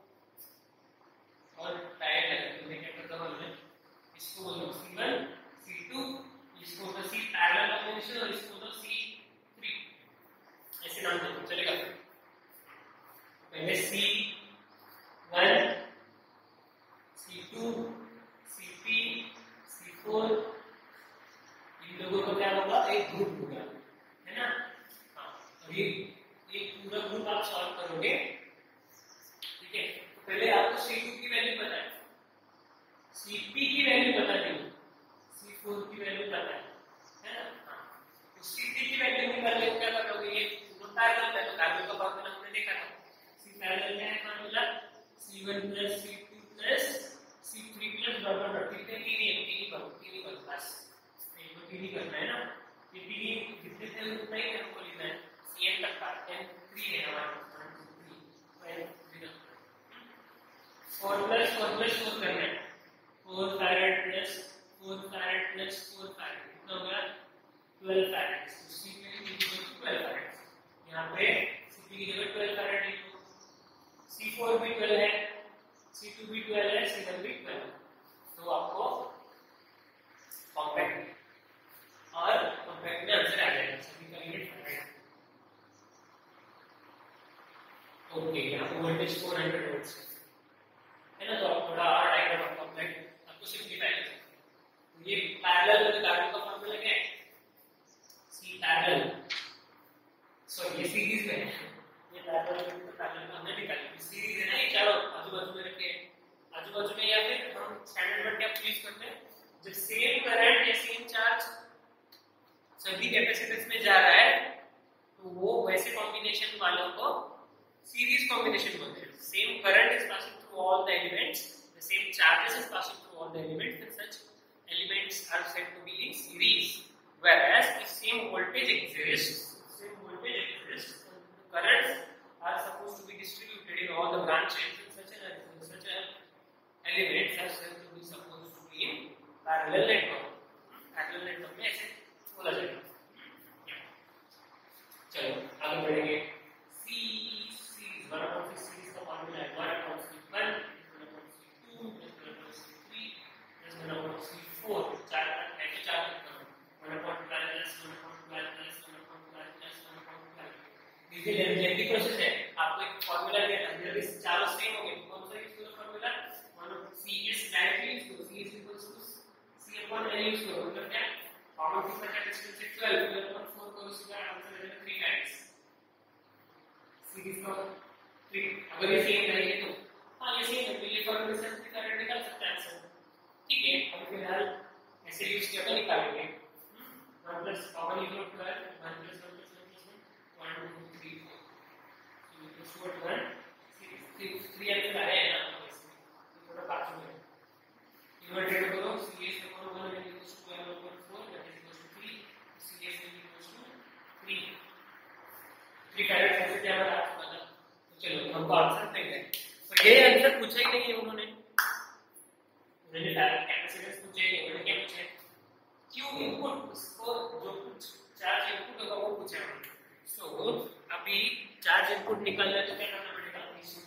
[SPEAKER 1] और टाइट है. तो मैं क्या करता हूँ, मैं इसको बोलूँ C1, C2, इसको बोलूँ C पैरेलल कॉम्बिनेशन और इसको बोलूँ C3. ऐसे नाम दो. चलेगा? पहले C1, C2, C3, C4. इन लोगों का क्या होगा? एक ग्रुप होगा, है ना? हाँ. और ये पूरा ग्रुप आप सॉल्व करोगे. ठीक है? तो पहले आपको C2 की वैल्यू पता है, Cp की वैल्यू पता नहीं, C4 की वैल्यू पता है ना? हाँ. तो Cp की वैल्यू निकालने को क्या करोगे? ये दो पैरेलल है तो पैरेलल का फॉर्मूला हमने देखा था. C पैरेलल क्या है formula? C1 + C2 + C3 + dot dot dot. कितने? तीन ही बस. एक तो तीन ही करना है ना. ये तीन जितने थे उतना ही हमको लिखना है. Cn तक का n3 है हमारे पास. 4 + 4 करना है. 4 farad plus 4 farad plus 4 farad कितना होगा? 12 farad. तो C की वैल्यू 12 farad. यहाँ पे C की जगह 12 farad लिखो. C4 भी 12 है, C2 भी 12 है, C1 भी 12 है. तो आपको कॉम्पैक्ट और कॉम्पैक्ट में आंसर आ जाएगा. सभी का यूनिट farad. ओके, यहाँ पे वोल्टेज 400 वोल्ट्स है ना. तो आप थोड़ा और डायग्राम ऑफ कॉम्पैक्ट आपको सिंपलीफाई कर सकते हैं. तो ये पैरेलल वाले कार्बन का फॉर्मूला क्या है? C parallel. सॉरी ये सीरीज में है. ये पैरेलल का हमने निकाला. सीरीज है ना, ये चारों आजू-बाजू में रखे हैं. आजू-बाजू में या फिर हम स्टैंडर्ड वर्ड क्या यूज करते हैं? जब सेम करंट या सेम चार्ज सभी कैपेसिटेंस में जा रहा है तो वो वैसे कॉम्बिनेशन वालों को सीरीज कॉम्बिनेशन बोलते हैं. Same current is passing through all the elements, the same charges is passing through all the elements, and such elements are said to be in series. Whereas if same voltage exists, currents are supposed to be distributed in all the branches, and such elements are said to be supposed to be in parallel network. Parallel network में ऐसे बोला जाएगा. चलो आगे बढ़ेंगे. C one of the series का formula है 1/1 2 3 1/4. चार है तो चार करो. 1/12 देखिए लेंथी प्रोसेस है. आपको एक फॉर्मूला दिया था, जब इस चारों सेम हो गए कौन सा यूज करो फॉर्मूला? CS डायरेक्टली यूज करो. C C/L यूज करो. मतलब क्या? कॉमन कितना कैपेसिटेंस है 12 4 करो, सीधा आंसर आ जाएगा 3 टाइम्स. सीरीज का अगर ये सेम रहेंगे तो हाँ ये सेम है, तो ये फॉर्मूले से 3 फैराड निकाल सकते हैं आंसर। ठीक है, अभी फिलहाल ऐसे यूज किया तो निकालेंगे 1 plus common is 12 1 plus 1 plus 1 plus 1 1 2 3 4 so equals to 1 3 answer आया है ना, थोड़ा बाकी में डिवाइडेड करो cs upon 1 is equals to 12 upon 4 that is equals to 3 cs is equals to 3 farad कैसे क्या बता चुका था। तो चलो हमको आंसर देंगे, तो ये आंसर पूछा ही नहीं है उन्होंने फैराड कैपेसिटेंस पूछे ही नहीं, उन्होंने क्या पूछा है क्यू इनपुट, उसको जो कुछ चार्ज इनपुट होगा वो पूछा है। सो अभी चार्ज इनपुट निकालना है तो क्या करना पड़ेगा,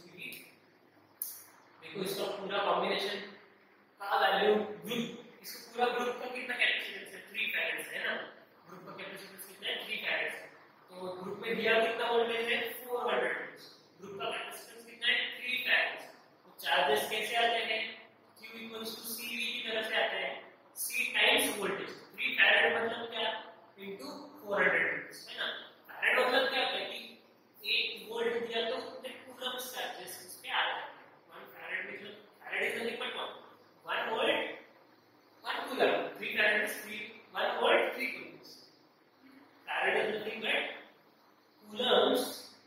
[SPEAKER 1] देखो इसका पूरा कॉम्बिनेशन का वैल्यू ग्रुप, इसका पूरा ग्रुप का कितना कैपेसिटेंस है 3 फैराड है ना, ग्रुप का कैपेसिटेंस कितना है 3 फैराड। तो ग्रुप में दिया कितना वोल्टेज है 400 वोल्ट, ग्रुप का कैपेसिटेंस कितना है 3 फैराड। तो चार्जेस कैसे आते हैं Q इक्वल्स टू CV की तरह से आते हैं, C टाइम्स वोल्टेज, 3 फैराड मतलब क्या इनटू 400 वोल्ट है ना। फैराड मतलब क्या होता है कि 1 वोल्ट दिया तो उतने कूलम्स चार्जेस उस पे आ जाते हैं। 1 फैराड मतलब farad is nothing but 1 volt 1 coulomb, 3 farad is 1 volt 3 coulombs. Farad is nothing but coulombs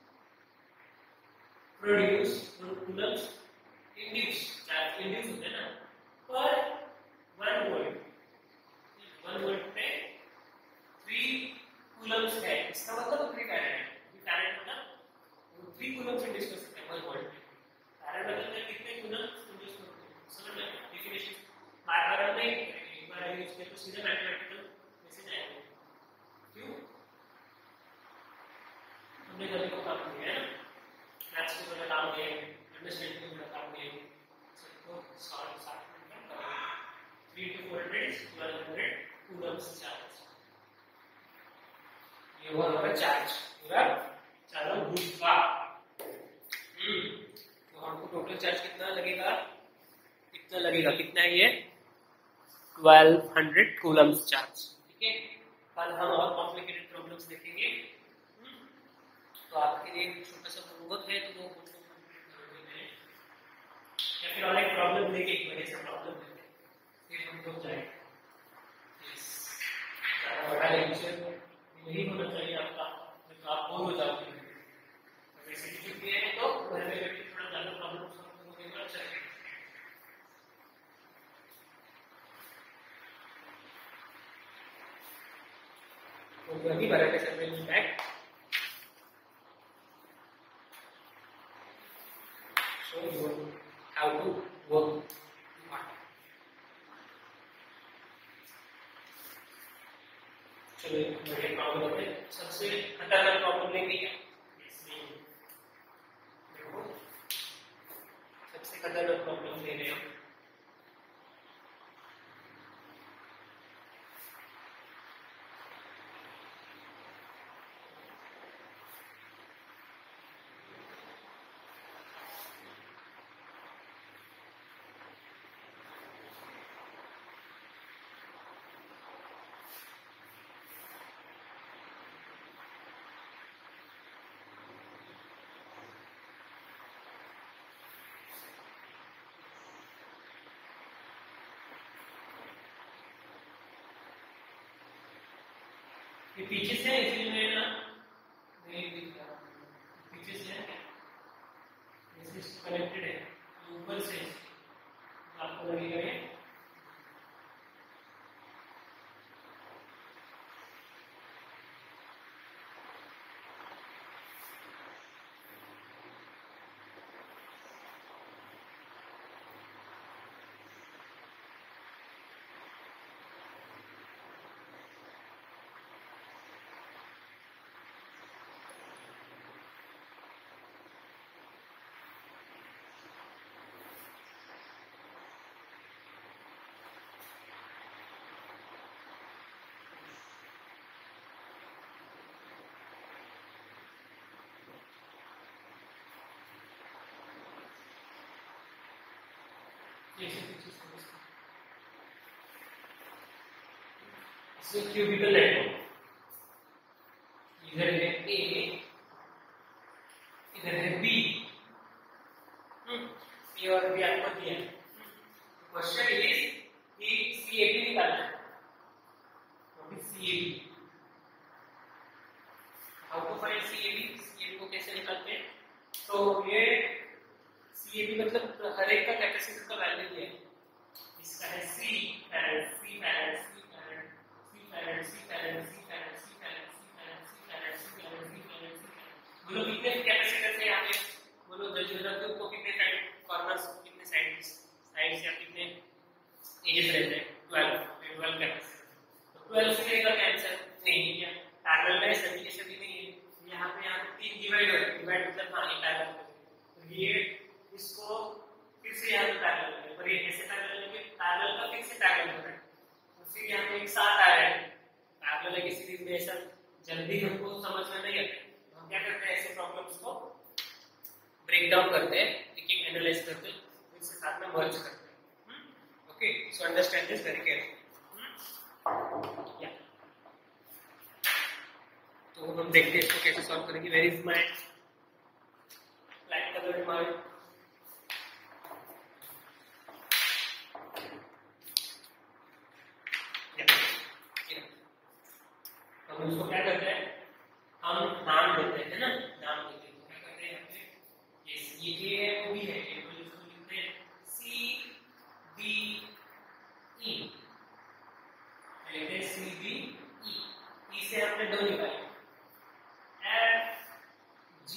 [SPEAKER 1] produce coulombs induce charge induce होते हैं ना पर 1 वोल्ट 1 वोल्ट पे 3 coulombs है, इसका मतलब 3 फैराड है। 3 फैराड मतलब 3 coulombs इंड्यूस कर सकते हैं 1 वोल्ट पे। फैराड मतलब कितने coulombs इंड्यूस करते हैं, समझ में डेफिनेशन बार-बार हम नहीं करेंगे, एक बार यूज किया तो सीधे मैथमेटिकल मैसेज आएगा। क्यों हमने कभी को काम किया है ना, मैथ्स को थोड़ा काम किया है, अंडरस्टैंडिंग को थोड़ा काम किया है, सबको सॉल्व साथ में करेंगे। 3 to 400 1200 कूलम्स चार्ज, ये हुआ हमारा चार्ज पूरा चारों ग्रुप का। तो हमको टोटल चार्ज कितना लगेगा, कितना है ये 1200 कूलम्स चार्ज। ठीक है, कल हम और कॉम्प्लिकेटेड प्रॉब्लम्स देखेंगे, तो आपके लिए छोटा सा होमवर्क है तो वो होमवर्क कंप्लीट करोगे या फिर और एक प्रॉब्लम लेके एक बड़े सा प्रॉब्लम लेके फिर हम लोग जाएंगे। ज़्यादा बड़ा लेक्चर नहीं होना चाहिए आपका, तो आप बोर हो जाओगे। वैसे छुट्टी है तो घर में बैठ के थोड़ा ज़्यादा प्रॉब्लम सॉल्व करोगे तो अच्छा है। तो वही बराबर से मिल back so you have to work hard। चलो बड़े प्रॉब्लम है, सबसे खतरनाक प्रॉब्लम लेंगे क्या, देखो सबसे खतरनाक प्रॉब्लम ले रहे हैं। ये पीछे से इसलिए मैं ना नहीं दिख रहा, पीछे से है क्या, जैसे कनेक्टेड है ऊपर से आपको लगेगा ये क्यूबिकल नेटवर्क, इधर है A, इधर है B, फॉर CAB को कैसे निकालते हैं? तो ये CAB मतलब हर एक का कैपेसिटर का वैल्यू दिया है। इसका है C farad, C farad, C farad, C farad, C farad, C farad, C farad, C farad, C farad, C farad, C farad, C farad. बोलो कितने कैपेसिटर है यहाँ पे? बोलो जजमेंट को कितने साइड कॉर्नर्स, कितने साइड्स या कितने एजेस रहते हैं? 12 कैपेसिटर। तो 12 से करेगा कैंसिल नहीं है, पैरेलल में सभी के सभी नहीं है। यहाँ पे तीन डिवाइड मतलब हाँ ये पैरेलल है, तो ये इसको फिर से यहाँ पे पैरेलल है, पर ये कैसे पैरेलल है? पैरेलल का फिर से पैरेलल हो रहा है, तो फिर यहाँ पे एक साथ आ रहा है। पैरेलल की सीरीज में ऐसा जल्दी हमको समझ में नहीं आता, तो हम क्या करते हैं ऐसे प्रॉब्लम्स को ब्रेक डाउन करते हैं, एक एक एनालाइज करते हैं, फिर से साथ में मर्ज करते हैं। Okay, so understand this very carefully. तो हम देखते हैं इसको कैसे सॉल्व करेंगे। Where is my light colour my हम उसको क्या करते हैं, हम नाम देते हैं ना, नाम देते हैं, क्या करते हैं यहाँ पे ये है वो भी है, ये तो इसको लिखते हैं CBE, लिखते हैं CBE, E से हमने दो निकाले, FG,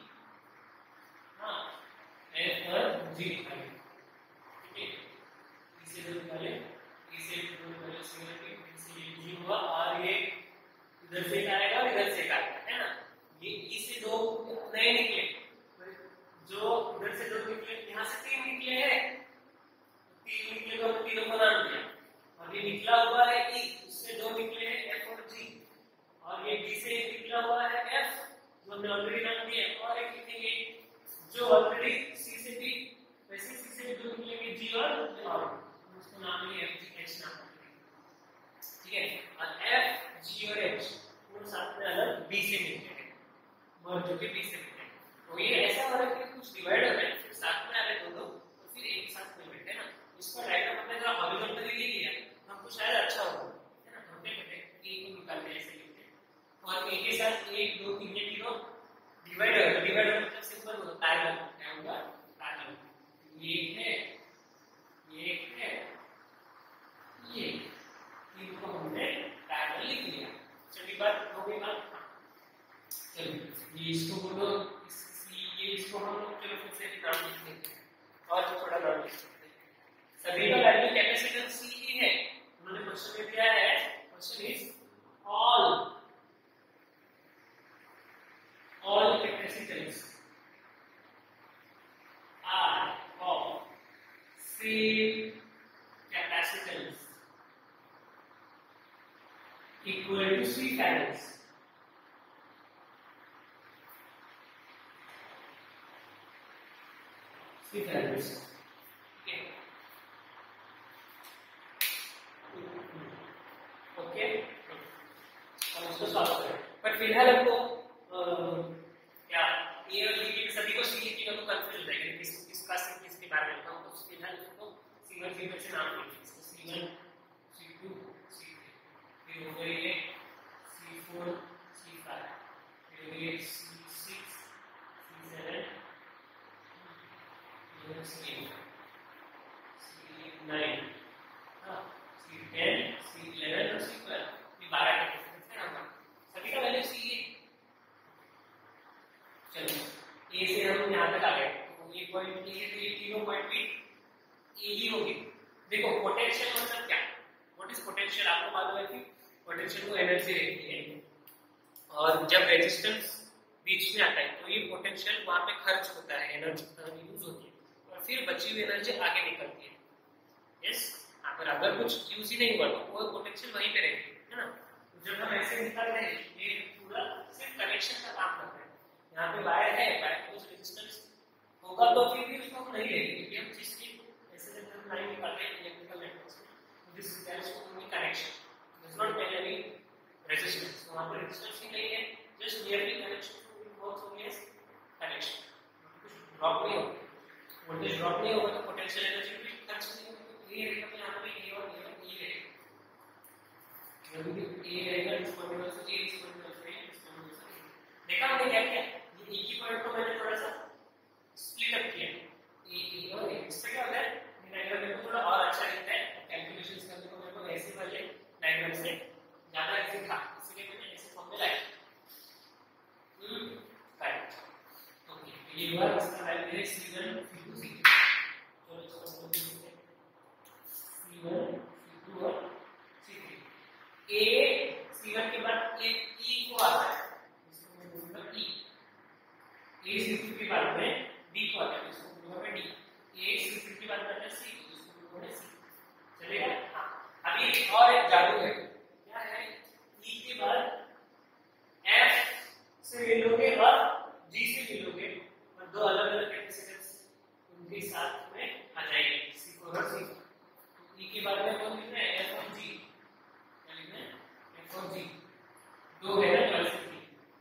[SPEAKER 1] हाँ F और G निकाले, ठीक है, E से दो निकाले, E से दो निकाले, इससे ये G हुआ, और ये इधर से आएगा और इधर से आएगा, है ना। ये E से दो नए निकले, जो इधर से दो निकले, यहाँ से तीन निकले हैं, तीन निकले तो तीनों को नाम दिया, और ये निकला हुआ है E, उससे दो निकले हैं F और G, और ये D से निकला हुआ है F, जो हमने ऑलरेडी नाम दिया, और एक लिखेंगे जो ऑलरेडी C से थी, वैसे C से दो निकलेंगे G और उसको नाम लेंगे FH नाम, ठीक है। और F, G और H वो साथ में अलग B से मिलते हैं, मर्ज होके B से मिलते हैं। तो ये ऐसा हो रहा है कि कुछ डिवाइड हो रहा है, फिर साथ में आ रहे दो तो फिर एक साथ में बैठे ना, इसका डायग्राम हमने जरा हॉरिजॉन्टली ले लिया, हमको शायद अच्छा होगा, है ना। हम क्या करते हैं ए को निकालते हैं, ऐसे लिखते हैं, और ए के साथ 1 2 3 ये तीनों डिवाइड हो, डिवाइड मतलब सिंपल होता है, पैरेलल क्या होगा, पैरेलल। ये है, ये है, ये तीनों को हमने पैरेलल लिख लिया। चलिए बात हो गई बात, चलिए ये इसको बोलो, ये इसको हम लोग चलो फिर से नाम लिख देते हैं, और थोड़ा नाम लिख सकते हैं। सभी का वैल्यू कैपेसिटेंस CE है, उन्होंने क्वेश्चन में दिया है, question is all capacitors are of same capacitance equal to 3 farads. Okay. Okay. हम उसको सॉल्व करें, पर फिलहाल हमको क्या ए और बी के सभी को सी की तो कंफ्यूज हो जाएगा किसका किसके बारे में, हम उसके फिलहाल इसको C1 C2 से नाम देंगे, इसको C1 C2 C3, फिर हो गई ये C4 C5, फिर हो गई C6 C7 C8 C9, हाँ C10 C11 और C12, ये 12 कैपेसिटर है ना, सभी का वैल्यू C है। चलो ए से हम यहाँ तक आ गए, तो ये पॉइंट ए है, तो ये तीनों पॉइंट भी ए ही होंगे। देखो पोटेंशियल मतलब क्या, व्हाट इज पोटेंशियल, आपको मालूम है कि पोटेंशियल को एनर्जी रहती है, और जब रेजिस्टेंस बीच में आता है तो ये पोटेंशियल वहां पे खर्च होता है, एनर्जी यूज होती है, और फिर बची हुई एनर्जी आगे निकलती है। यस, अगर कुछ यूज ही नहीं हुआ तो वो पोटेंशियल वहीं पे रहेगी, है ना। जब हम ऐसे निकाल रहे हैं, ये पूरा सिर्फ कनेक्शन का काम करता है, यहाँ पे वायर है, वायर में कुछ रेजिस्टेंस होगा तो फिर भी उसको हम नहीं लेंगे, क्योंकि हम जिस चीज ऐसे जब हम लाइन निकालते हैं इलेक्ट्रिकल नेटवर्क्स में, this that's only connection, does not have any resistance, तो वहां पर रेजिस्टेंस ही नहीं है, just nearly connection works only as connection, कुछ ड्रॉप नहीं होगा, वोल्टेज ड्रॉप नहीं होगा तो पोटेंशियल एनर्जी भी खर्च नहीं होगी। ये रहेगा, यहाँ पे ए और ये रहेगा, जब भी ए रहेगा इस पॉइंट से ए, इस पॉइंट से ए, इस पॉइंट से क्या किया, ये एक ही पॉइंट को मैंने थोड़ा सा स्प्लिट अप किया, ए और ए। इससे क्या होता है, ये डायग्राम मेरे को थोड़ा और अच्छा दिखता है, कैलकुलेशंस करने को मेरे को ऐसे वाले डायग्राम से ज्यादा इजी था, इसलिए मैंने ऐसे फॉर्म में लाया। राइट, ओके, ये हुआ इसका वैल्यू है C1 C2 C3। तो इसको C1 C2 और C3। A C1 के बाद एक E को आता है, इसको मैं बोलूंगा E। A C2 के बाद में D को आता है, इसको बोलूंगा मैं D। A C3 के बाद में आता है C, इसको बोलूंगा मैं C। चलेगा? हाँ। अभी और एक जादू है, क्या है, E के बाद F से ले लोगे और G से ले लोगे, और दो अलग अलग कैपेसिटेंस उनके साथ में आ जाएंगे, C4 और C5। तो E के बाद में कौन लिखना है, F और G। क्या लिखना है, F और G। दो है ना चॉइस की,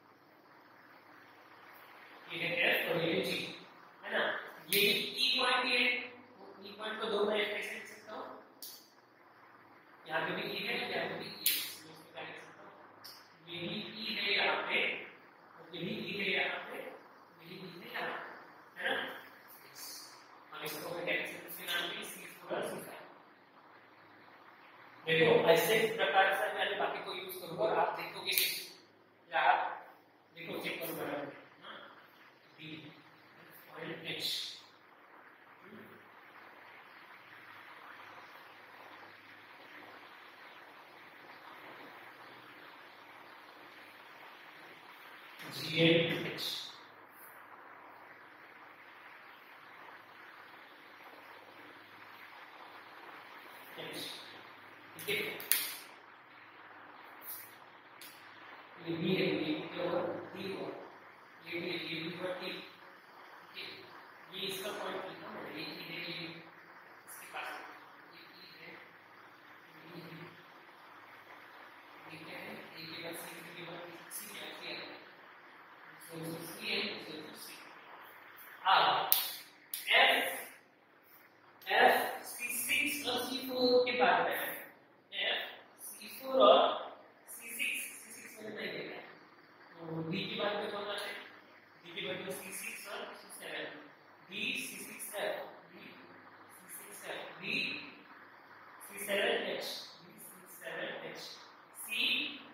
[SPEAKER 1] ये है F और ये है G, है ना। ये E पॉइंट है, तो E पॉइंट को दो में कैसे लिख सकता हूँ, यहाँ पे भी E है, यहाँ पे भी E है, तो इसको क्या लिख सकता हूँ, ये भी E है यहाँ पे, और ये भी E है यहाँ पे, ये भी E है यहाँ पे, है ना। हम इसको कैपेसिटेंस के नाम पे C4 और C5। देखो ऐसे प्रकार से मैं बाकी को यूज करूंगा और आप देखोगे या आप देखो चेक करो बराबर, हां, D और H। G and H, ठीक है, ये भी है, ये और D और ये भी और D, ये इसका पॉइंट लिखा है, ये है, ये इसके पास ये है, ये क्या है, ये के बाद C के बाद C क्या है, so C है, so C। अब F C6 और C4 के बाद में F C4 और C6 मैंने नहीं देखा, तो D के बाद में कौन आता है, D के बाद में C6 और C7, D C6F, D C6F, D C7H, D C7H, C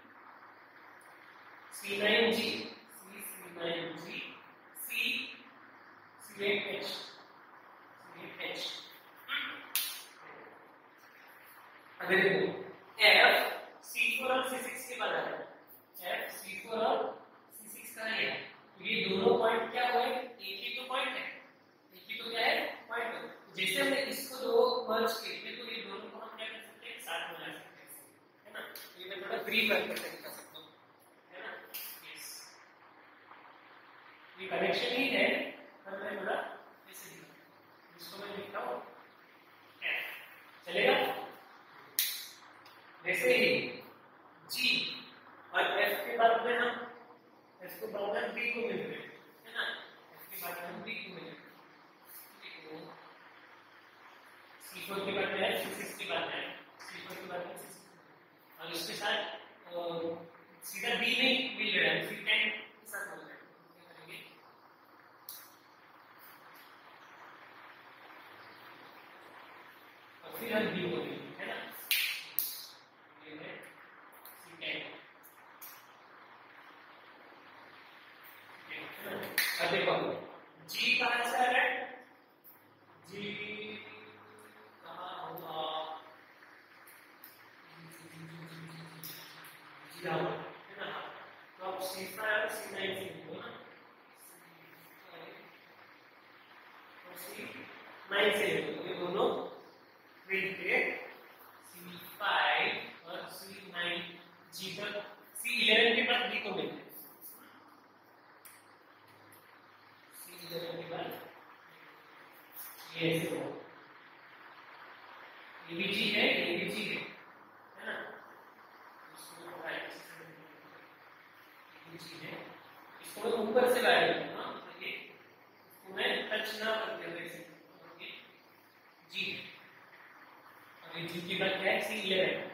[SPEAKER 1] C9G, C C9G, C C8H, C8H। अगर F C4 और C6 के बाद आता है, F C4 और C6 का है, तो ये दोनों पॉइंट क्या हुए, एक ही तो पॉइंट है, एक ही तो क्या है पॉइंट है। जैसे हमने इसको दो मर्ज किए तो ये दोनों को हम क्या कर सकते हैं, साथ में ला सकते हैं, है ना। ये मैं थोड़ा फ्री करके कर सकता हूँ, है ना। यस, ये कनेक्शन ही है, पर मैं थोड़ा ऐसे लिखा, इसको मैं लिखता हूँ F, चलेगा। वैसे ही G और F के बाद में हम F को बाद में B को मिलते हैं, है ना, F के बाद में हम B को मिलते हैं, C4 के बाद में है, C6 के बाद में है, C4 के बाद में C6, और इसके साथ सीधा B नहीं मिल रहा है, C10 के साथ मिल रहा है, क्या करेंगे, और फिर हम B को मिलेंगे, है ना। देखो G कहां से आ रहा है, G कहां होगा, G है ना, तो आप C5 और C9 से लिखो ना, और C9 से लिखो, ये दोनों मिलके C5 और C9, G तक C11 के बाद D को मिलते हैं, के बाद ये ऐसे हो, ये भी G है, ये भी G है ना, इसको राइट से ये G है, इसको मैं ऊपर से लाया हूं, हां, ये इसको मैं टच ना करते हुए ऐसे, ये G है, और ये G के बाद क्या है, C11,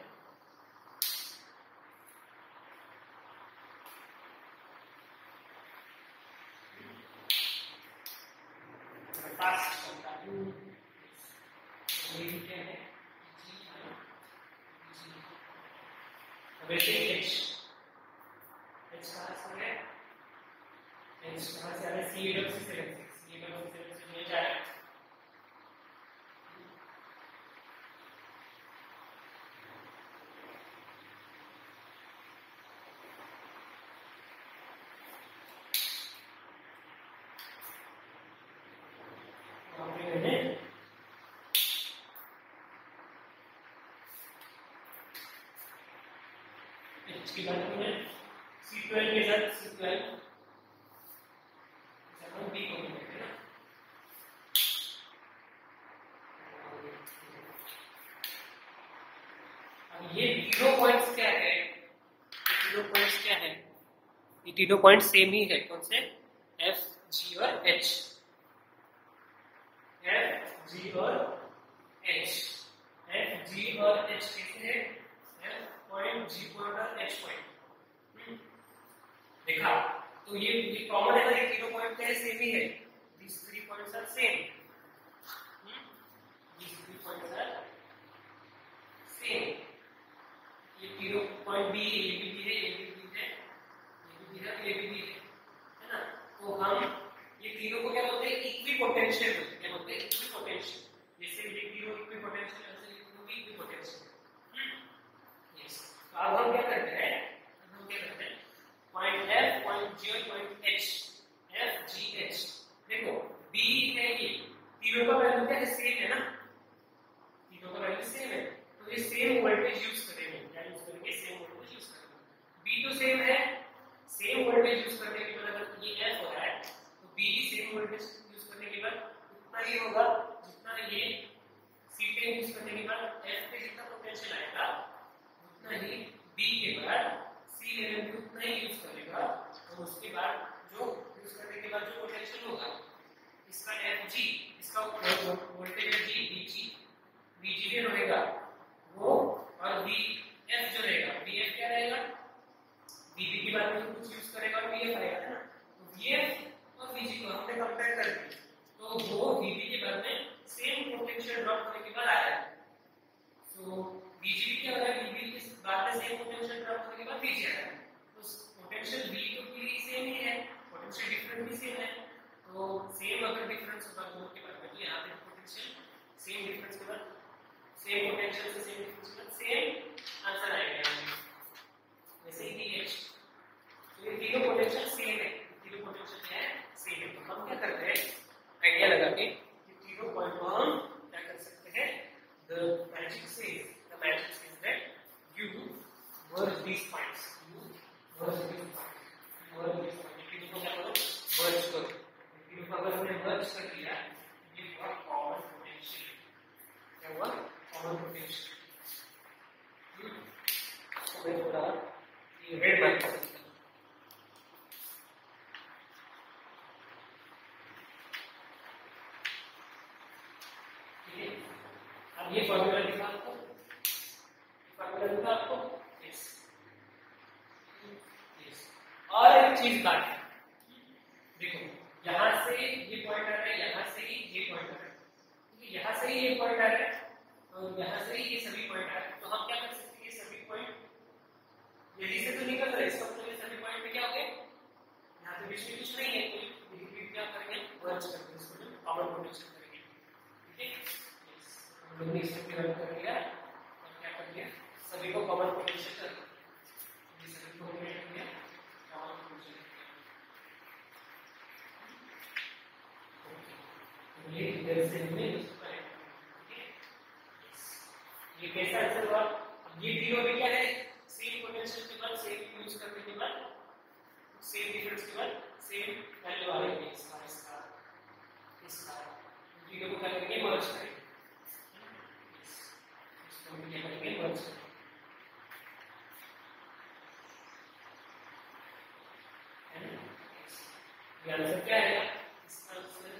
[SPEAKER 1] फास्ट चलता है। ये क्या है? वैसे एच कहाँ से है? एच कहाँ से आ रहा है? CA7 से ले जा रहा है। इसकी बात करें C12 के साथ C12 हम B को लिखते हैं ना। अब ये तीनों पॉइंट्स क्या है? तीनों पॉइंट्स क्या है? ये तीनों पॉइंट सेम ही है। कौन से? F, G और H। F, G और H। F, G और H कैसे है? F पॉइंट, G पॉइंट और H पॉइंट। देखा तो ये कॉमन है ना, ये तीनों पॉइंट क्या है? सेम ही है। These three points are same. These three points are same. ये तीनों point B, A B B है, A B B है, A B B है, A B B है ना? तो हम ये तीनों को क्या बोलते हैं? इक्विपोटेंशियल बोलते हैं। क्या बोलते हैं? इक्विपोटेंशियल। जैसे ये तीनों इक्विपोटेंशियल, ऐसे ये तीनों भी इक्विपोटेंशियल। यस। तो अब हम क्या करते हैं? पॉइंट F, पॉइंट G और point H, F, G, H। देखो B है, ये तीनों का वैल्यू क्या है? सेम है ना, तीनों का वैल्यू सेम है। तो ये सेम वोल्टेज यूज करेंगे। क्या यूज करेंगे? सेम वोल्टेज यूज करेंगे। B तो सेम है, सेम वोल्टेज यूज करने के बाद अगर ये F हो रहा है तो B भी सेम वोल्टेज यूज करने के बाद उतना ही होगा जितना ये C10 यूज करने के बाद F पे जितना पोटेंशियल आएगा उतना ही B के बाद C11 भी उतना ही यूज करेगा। और उसके बाद जो यूज करने के बाद जो पोटेंशियल होगा इसका Fg, इसका वोल्टेज है G, Vg जो रहेगा वो, और Vf जो रहेगा, Vf क्या रहेगा? Vb की बात में कुछ यूज करेगा और Vf आएगा ना। तो Vf और Vg को हमने कंपेयर कर दिया तो वो Vb के बाद में सेम पोटेंशियल ड्रॉप होने के बाद आया है। तो Vg भी क्या होगा? Vb के बाद में सेम पोटेंशियल ड्रॉप होने के बाद Vg आया है। तो पोटेंशियल V तो भी सेम ही है, पोटेंशियल डिफरेंस भी सेम है। तो सेम अगर डिफरेंस होगा दोनों के बाद में, तो यहाँ पे पोटेंशियल सेम डिफरेंस के बाद सेम पोटेंशियल से सेम डिफरेंस के बाद सेम आंसर आएगा। जैसे कि H, तो ये तीनों पोटेंशियल सेम है, तीनों पोटेंशियल क्या है? सेम है। तो हम क्या करते हैं? आइडिया लगा के कि तीनों पॉइंट को हम क्या कर सकते हैं? The magic says that you merge these points. Merge these points. तीनों को क्या करो? Merge करो। तीनों को अगर हमने merge कर दिया, ये हुआ common potential। क्या हुआ? Common potential। तो मैं थोड़ा ये रेड मार्क कर देता हूँ। ठीक है? अब ये फॉर्मूला लिखा आपको, यस। और एक चीज बात है, देखो यहाँ से ये पॉइंट आ रहा है, यहाँ से ही ये पॉइंट आ रहा है, यहाँ से ही ये पॉइंट आ रहा है और यहाँ से ही ये सभी पॉइंट आ रहे हैं। तो हम क्या कर सकते हैं? ये सभी पॉइंट यही से तो निकल रहे हैं, इसका मतलब ये सभी पॉइंट पे क्या हो गए? यहाँ पे बीच में कुछ नहीं है, तो क्या करेंगे? मर्ज करके इसको कॉमन पोटेंशियल करेंगे। ठीक है? हम लोग ने इसको फिगर कर लिया और क्या कर लिया? सभी को कॉमन पोटेंशियल कर दिया। ये सभी को हमने कर दिया कॉमन पोटेंशियल। ओके, ये इधर से हमने इसको करेक्ट किया। ये कैसा आंसर हुआ? अब ये तीनों भी क्या है? सेम पोटेंशियल के बाद सेम यूज करने के बाद सेम डिफरेंस के बाद सेम वैल्यू आ रही है। इसका तीनों को क्या करेंगे? मर्ज करेंगे। इसको हम क्या करेंगे? मर्ज करेंगे। ये आंसर क्या है? इसका आंसर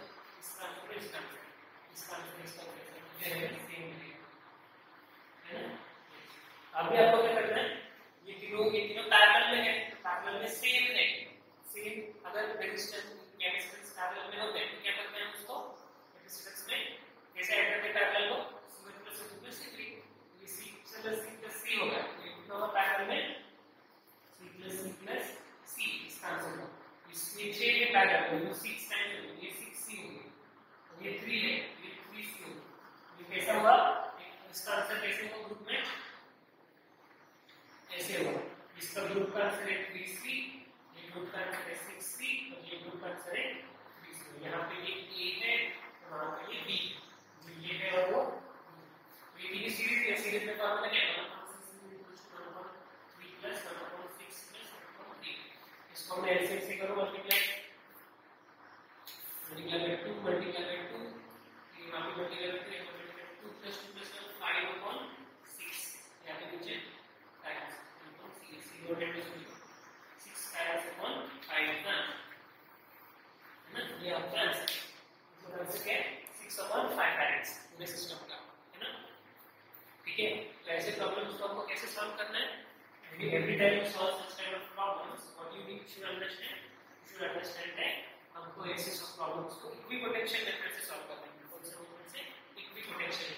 [SPEAKER 1] ये है सेम है ना। अभी आपको क्या करना है? ये तीनों पैरेलल में है, पैरेलल में सेम है। सेम अगर रेजिस्टेंस कैपेसिटेंस पैरेलल में होते हैं तो क्या करते हैं? उसको कैपेसिटेंस में कैसे ऐड करते पैरेलल को C1 + C2 + C3 ये C + C होगा ये कितना होगा पैरेलल में C + C इसका आंसर होगा इसमें 6 के पैरेलल में 6 टाइम्स ये 6C होगा ये 3 है ये 3C होगा ये कैसा हुआ इसका आंसर कैसे होगा ग्रुप में ऐसे होगा इसका ग्रुप का आंसर है 3C ये ग्रुप का आंसर है 6C और ये ग्रुप का आंसर है 3C यहाँ पे ये A है और वहाँ पे ये B जो ये है और वो ये तीन सीरीज है सीरीज में फॉर्मूला क्या है 1/3 + 1/6 + 1/3 इसको मैं ऐसे ऐसे करूँ मल्टीप्लाई बाय 2 ये यहाँ पे मल्टीप्लाई बाय 2 2 + 2 + 5/6 यहाँ पे नीचे टाइम्स 6 टाइम्स अपॉन 5 है ना ये आपका आंसर तो आंसर क्या है 6/5 टाइम्स पूरे सिस्टम का है ना ठीक है तो ऐसे प्रॉब्लम्स को आपको कैसे सॉल्व करना है every time you solve such kind of problems what you should understand that हमको ऐसे सब प्रॉब्लम्स को इक्विपोटेंशियल मेथड से सॉल्व करना है कौन से मेथड से equipotential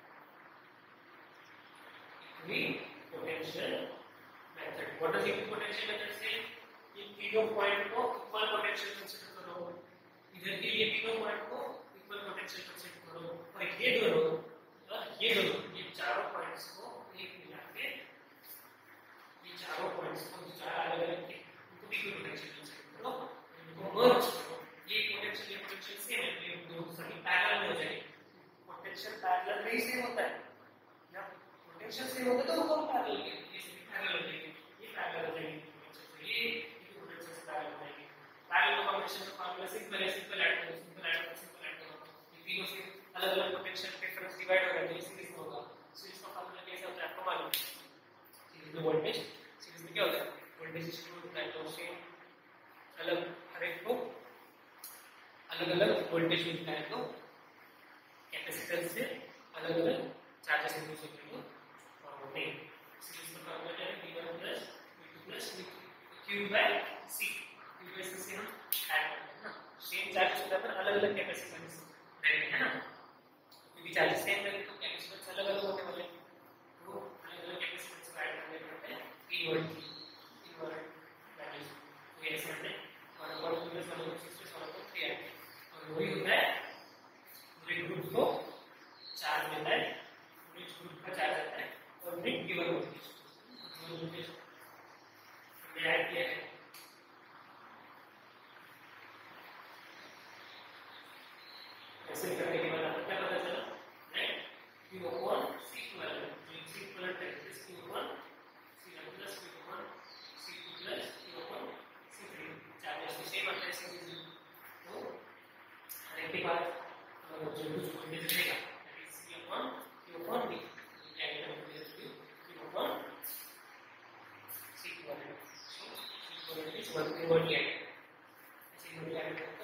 [SPEAKER 1] method what is equipotential method से इन तीनों पॉइंट को इक्वल पोटेंशियल कंसीडर करो इधर के लिए तीनों पॉइंट को इक्वल पोटेंशियल कंसीडर करो और ये दोनों ये चारों पॉइंट्स को एक मिला के ये चारों पॉइंट्स को चार अलग-अलग के उनको भी पोटेंशियल कंसीडर करो इनको मर्ज करो ये पोटेंशियल सेम है ये दोनों सभी पैरेलल में हो जाएंगे पोटेंशियल पैरेलल नहीं सेम होता है या पोटेंशियल सेम होता तो वो पैरेलल के ये सभी पैरेलल हो जाएंगे ये पैरेलल हो जाएंगे ये पोटेंशियल पैरेलल हो जाएंगे पैरेलल कॉम्बिनेशन का फार्मूला सिंपल है सिंपल ऐड करो ये तीनों से अलग-अलग पोटेंशियल डिफरेंस डिवाइड हो जाएंगे सीरीज में होगा सीरीज का फार्मूला कैसे होता है आपको मालूम है सीरीज में वोल्टेज सीरीज में क्या होता है वोल्टेज इज टू इक्वल से अलग हर एक को अलग-अलग वोल्टेज मिलता है तो कैपेसिटेंस से अलग-अलग चार्जेस यूज होते हैं और नहीं सीरीज का फार्मूला क्या है V1 + V2 + V3 Q by C Q by C से हम ऐड करते हैं ना सेम चार्जेस होता है पर अलग-अलग कैपेसिटेंस रहेंगे है ना क्योंकि चार्जेस सेम रहेंगे तो कैपेसिटेंस अलग-अलग होने वाले हैं तो अलग-अलग कैपेसिटेंस को ऐड करने पड़ते हैं P1 वैल्यूज तो ये ऐसे करते हैं और अबाउट +1/6 + 1/3 है और वही होता है पूरे ग्रुप को चार्ज मिलता है पूरे ग्रुप का चार्ज आता है और फिर गिवन वोल्टेज हमने ऐड किया है ऐसे करने के बाद आपको क्या पता चला राइट Q1 C12 जो C12 है इस Q1 C1 + Q1 C2 + Q1 C3 charges भी सेम आता है सीरीज में तो हर एक के बाद जो कुछ वोल्टेज रहेगा that is Q1 B add करते हैं Q1 C12 so C12 is 1 over 8 ऐसे ही ऐड करते